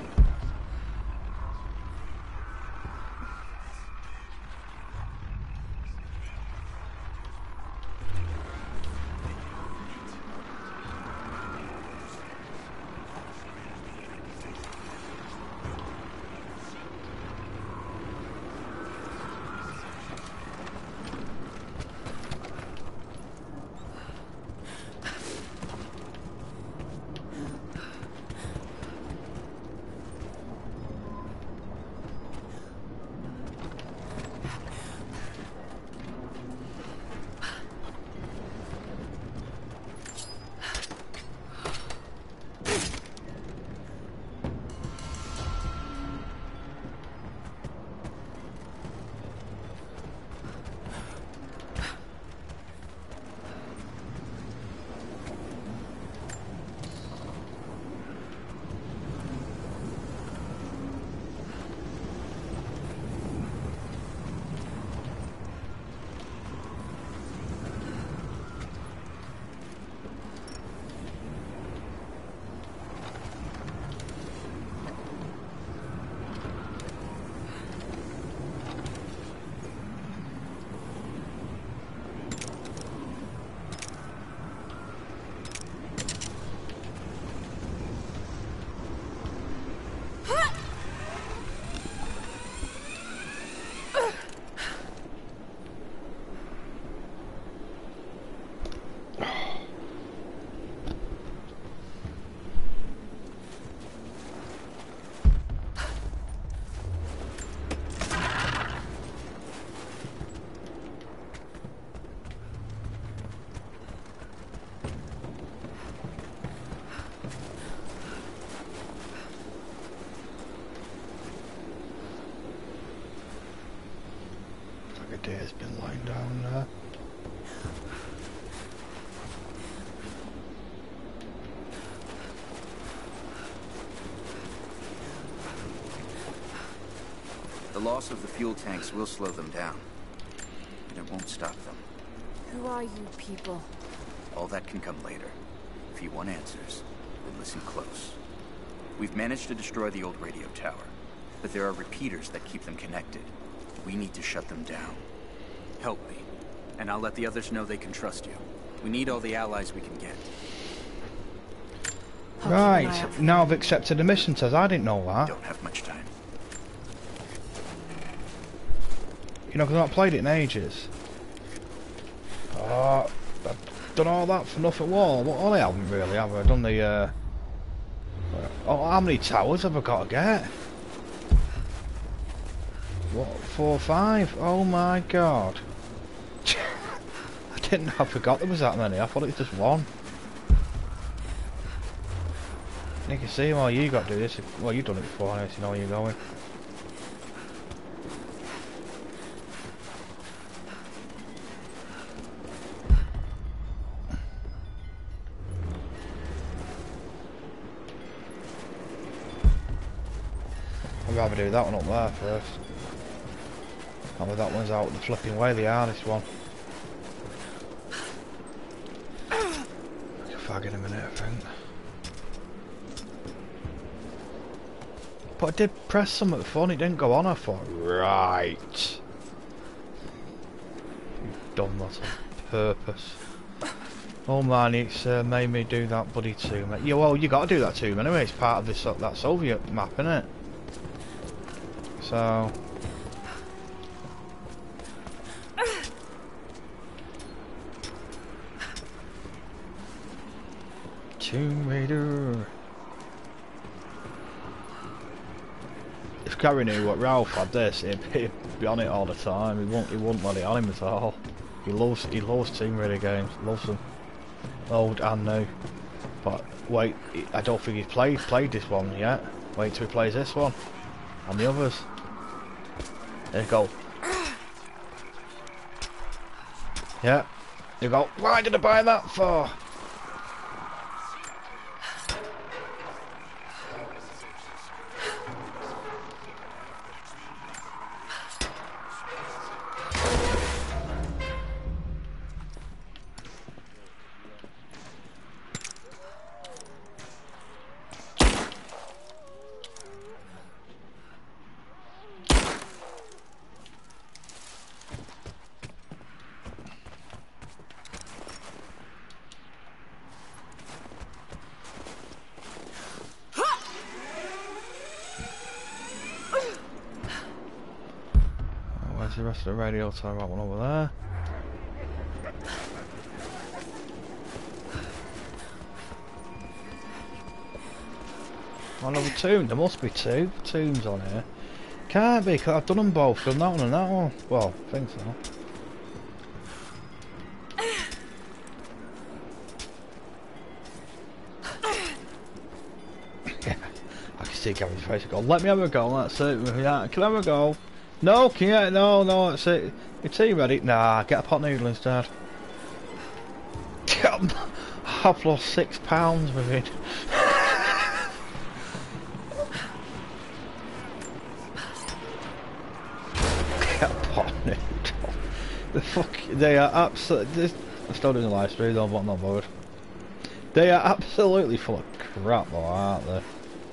Has been lying down there. The loss of the fuel tanks will slow them down, but it won't stop them. Who are you people? All that can come later. If you want answers, then listen close. We've managed to destroy the old radio tower, but there are repeaters that keep them connected. We need to shut them down. Help me, and I'll let the others know they can trust you. We need all the allies we can get. Right, now I've accepted the mission, says I didn't know that. Don't have much time. You know, because I've not played it in ages. Oh, I've done all that for nothing. Well, well, I haven't really, have I? I've done the, uh... Oh, how many towers have I got to get? What, four or five? Oh my god. I didn't know, I forgot there was that many. I thought it was just one. You can see, well, you got to do this. Well, you've done it before, anyway, so you know where you're going. I'd rather do that one up there first. That way that one's out the flipping way, the hardest one. I can fag in a minute, I think. But I did press some at the phone, it didn't go on, I thought, right. You've done that on purpose. Oh man, it's uh, made me do that bloody tomb. Yeah, well, you got to do that tomb anyway, it's part of this uh, that Soviet map, isn't it? So... Tomb Raider. If Gary knew what Ralph had this, he'd, he'd be on it all the time. He won't. He wouldn't let it on him at all. He loves. He loves Tomb Raider games. Loves them, old and new. But wait, I don't think he's played played this one yet. Wait till he plays this one and the others. There you go. Yeah. You go. Why did I buy that for? The rest of the radio tower, that one over there. Another tomb, there must be two tombs on here. Can't be, because I've done them both, done that one and that one. Well, I think so. Yeah, I can see Gary's face. I go, let me have a go, that's it. Yeah, can I have a go? No, can you? No, no, that's it. Your tea ready? Nah, get a pot noodle instead. I've lost six pounds with it. Get a pot noodle. The fuck, they are absolutely. I'm still doing a live stream though, but I'm not bothered. They are absolutely full of crap though, aren't they?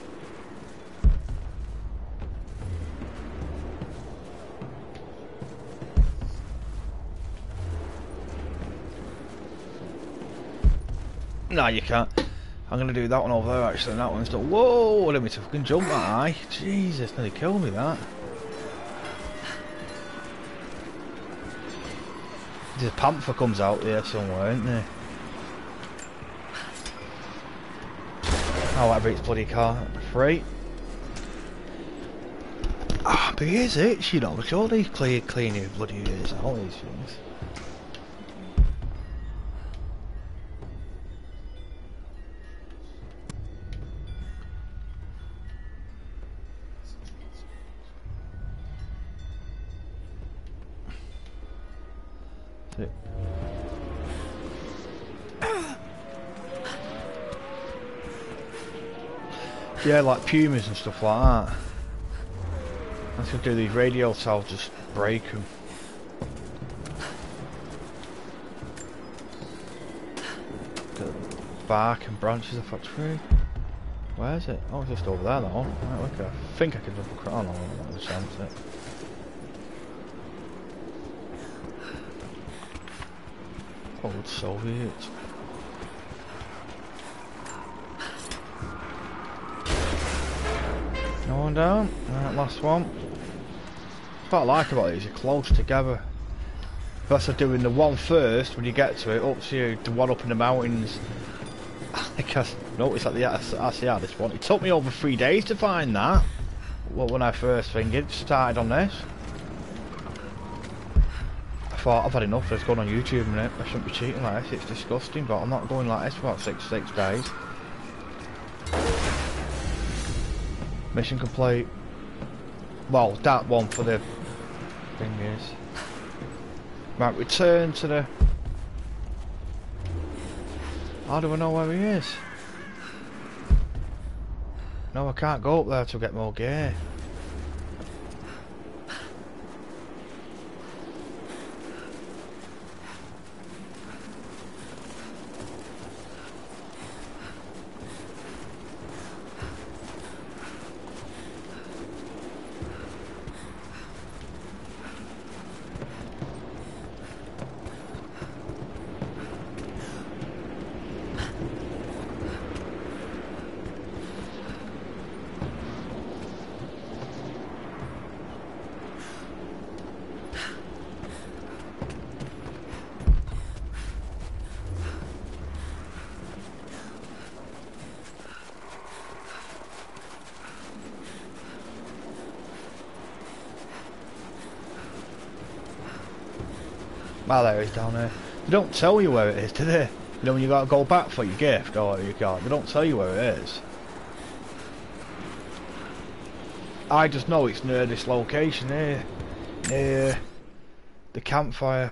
No, you can't. I'm gonna do that one over there actually, and that one's done. Whoa, let me see if I can jump that high. Jesus, nearly killed me that. The panther comes out here somewhere, isn't there? Oh, that beats bloody car. Free. Ah, but here's it, you know, surely clean, clean your bloody ears, all these things. Yeah, like pumas and stuff like that. That's gonna do these radio towers, just break them. Bark and branches of that tree. Where is it? Oh, it's just over there now. Right, okay. I think I can jump across. Oh no, I don't sense it. Old Soviets. No one down. Right, last one. What I like about these, you're close together. That's like doing the one first when you get to it, up to you, the one up in the mountains. Because notice at the R C R this one, it took me over three days to find that. Well, when I first fingered, started on this. I thought, I've had enough, let's go on YouTube a minute. I shouldn't be cheating like this, it's disgusting, but I'm not going like this for about six, six days. Mission complete. Well, that one for the thing is. Right, return to the... How do I know where he is? No, I can't go up there to get more gear. Ah, there it is down there. They don't tell you where it is, do they? You know when you gotta go back for your gift or your card, they don't tell you where it is. I just know it's near this location here. Near the campfire.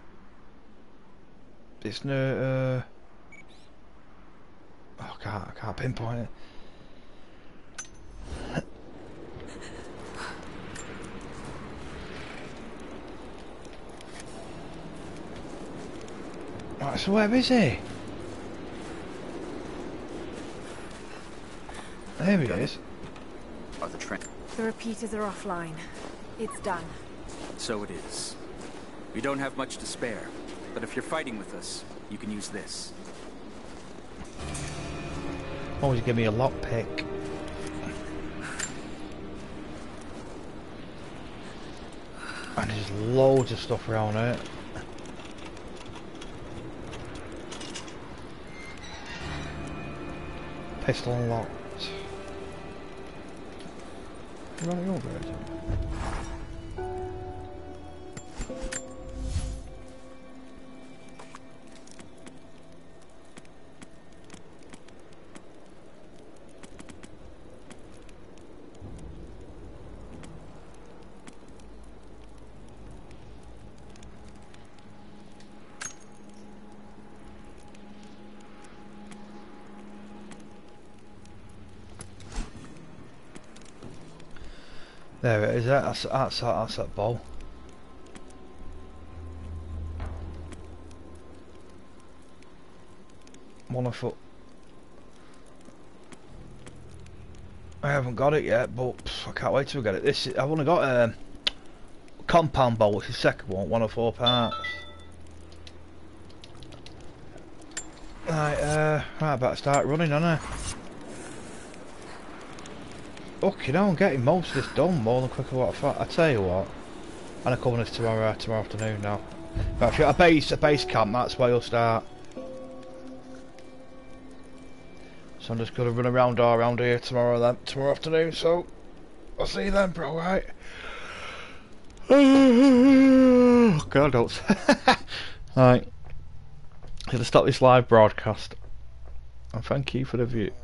It's near uh oh, I can't I can't pinpoint it. Right, so where is he? There he is. Are the train? The repeaters are offline. It's done. So it is. We don't have much to spare, but if you're fighting with us, you can use this. Always give me a lockpick. And there's loads of stuff around it. Pistol unlocked. Running over it. There it is, that's, that's, that's that bowl. One a foot. I haven't got it yet, but I can't wait till we get it. This I've only got a compound bowl, which is the second one, one of four parts. Right, uh, right, I better start running, don't I? Okay, now I'm getting most of this done more than quicker what I thought. I tell you what, and I'm coming this tomorrow, tomorrow afternoon now. But if you're at a base, a base camp, that's where you'll start. So I'm just gonna run around all around here tomorrow then, tomorrow afternoon. So I'll see you then, bro. Right? God, don't. Right, I'm gonna stop this live broadcast, and thank you for the view.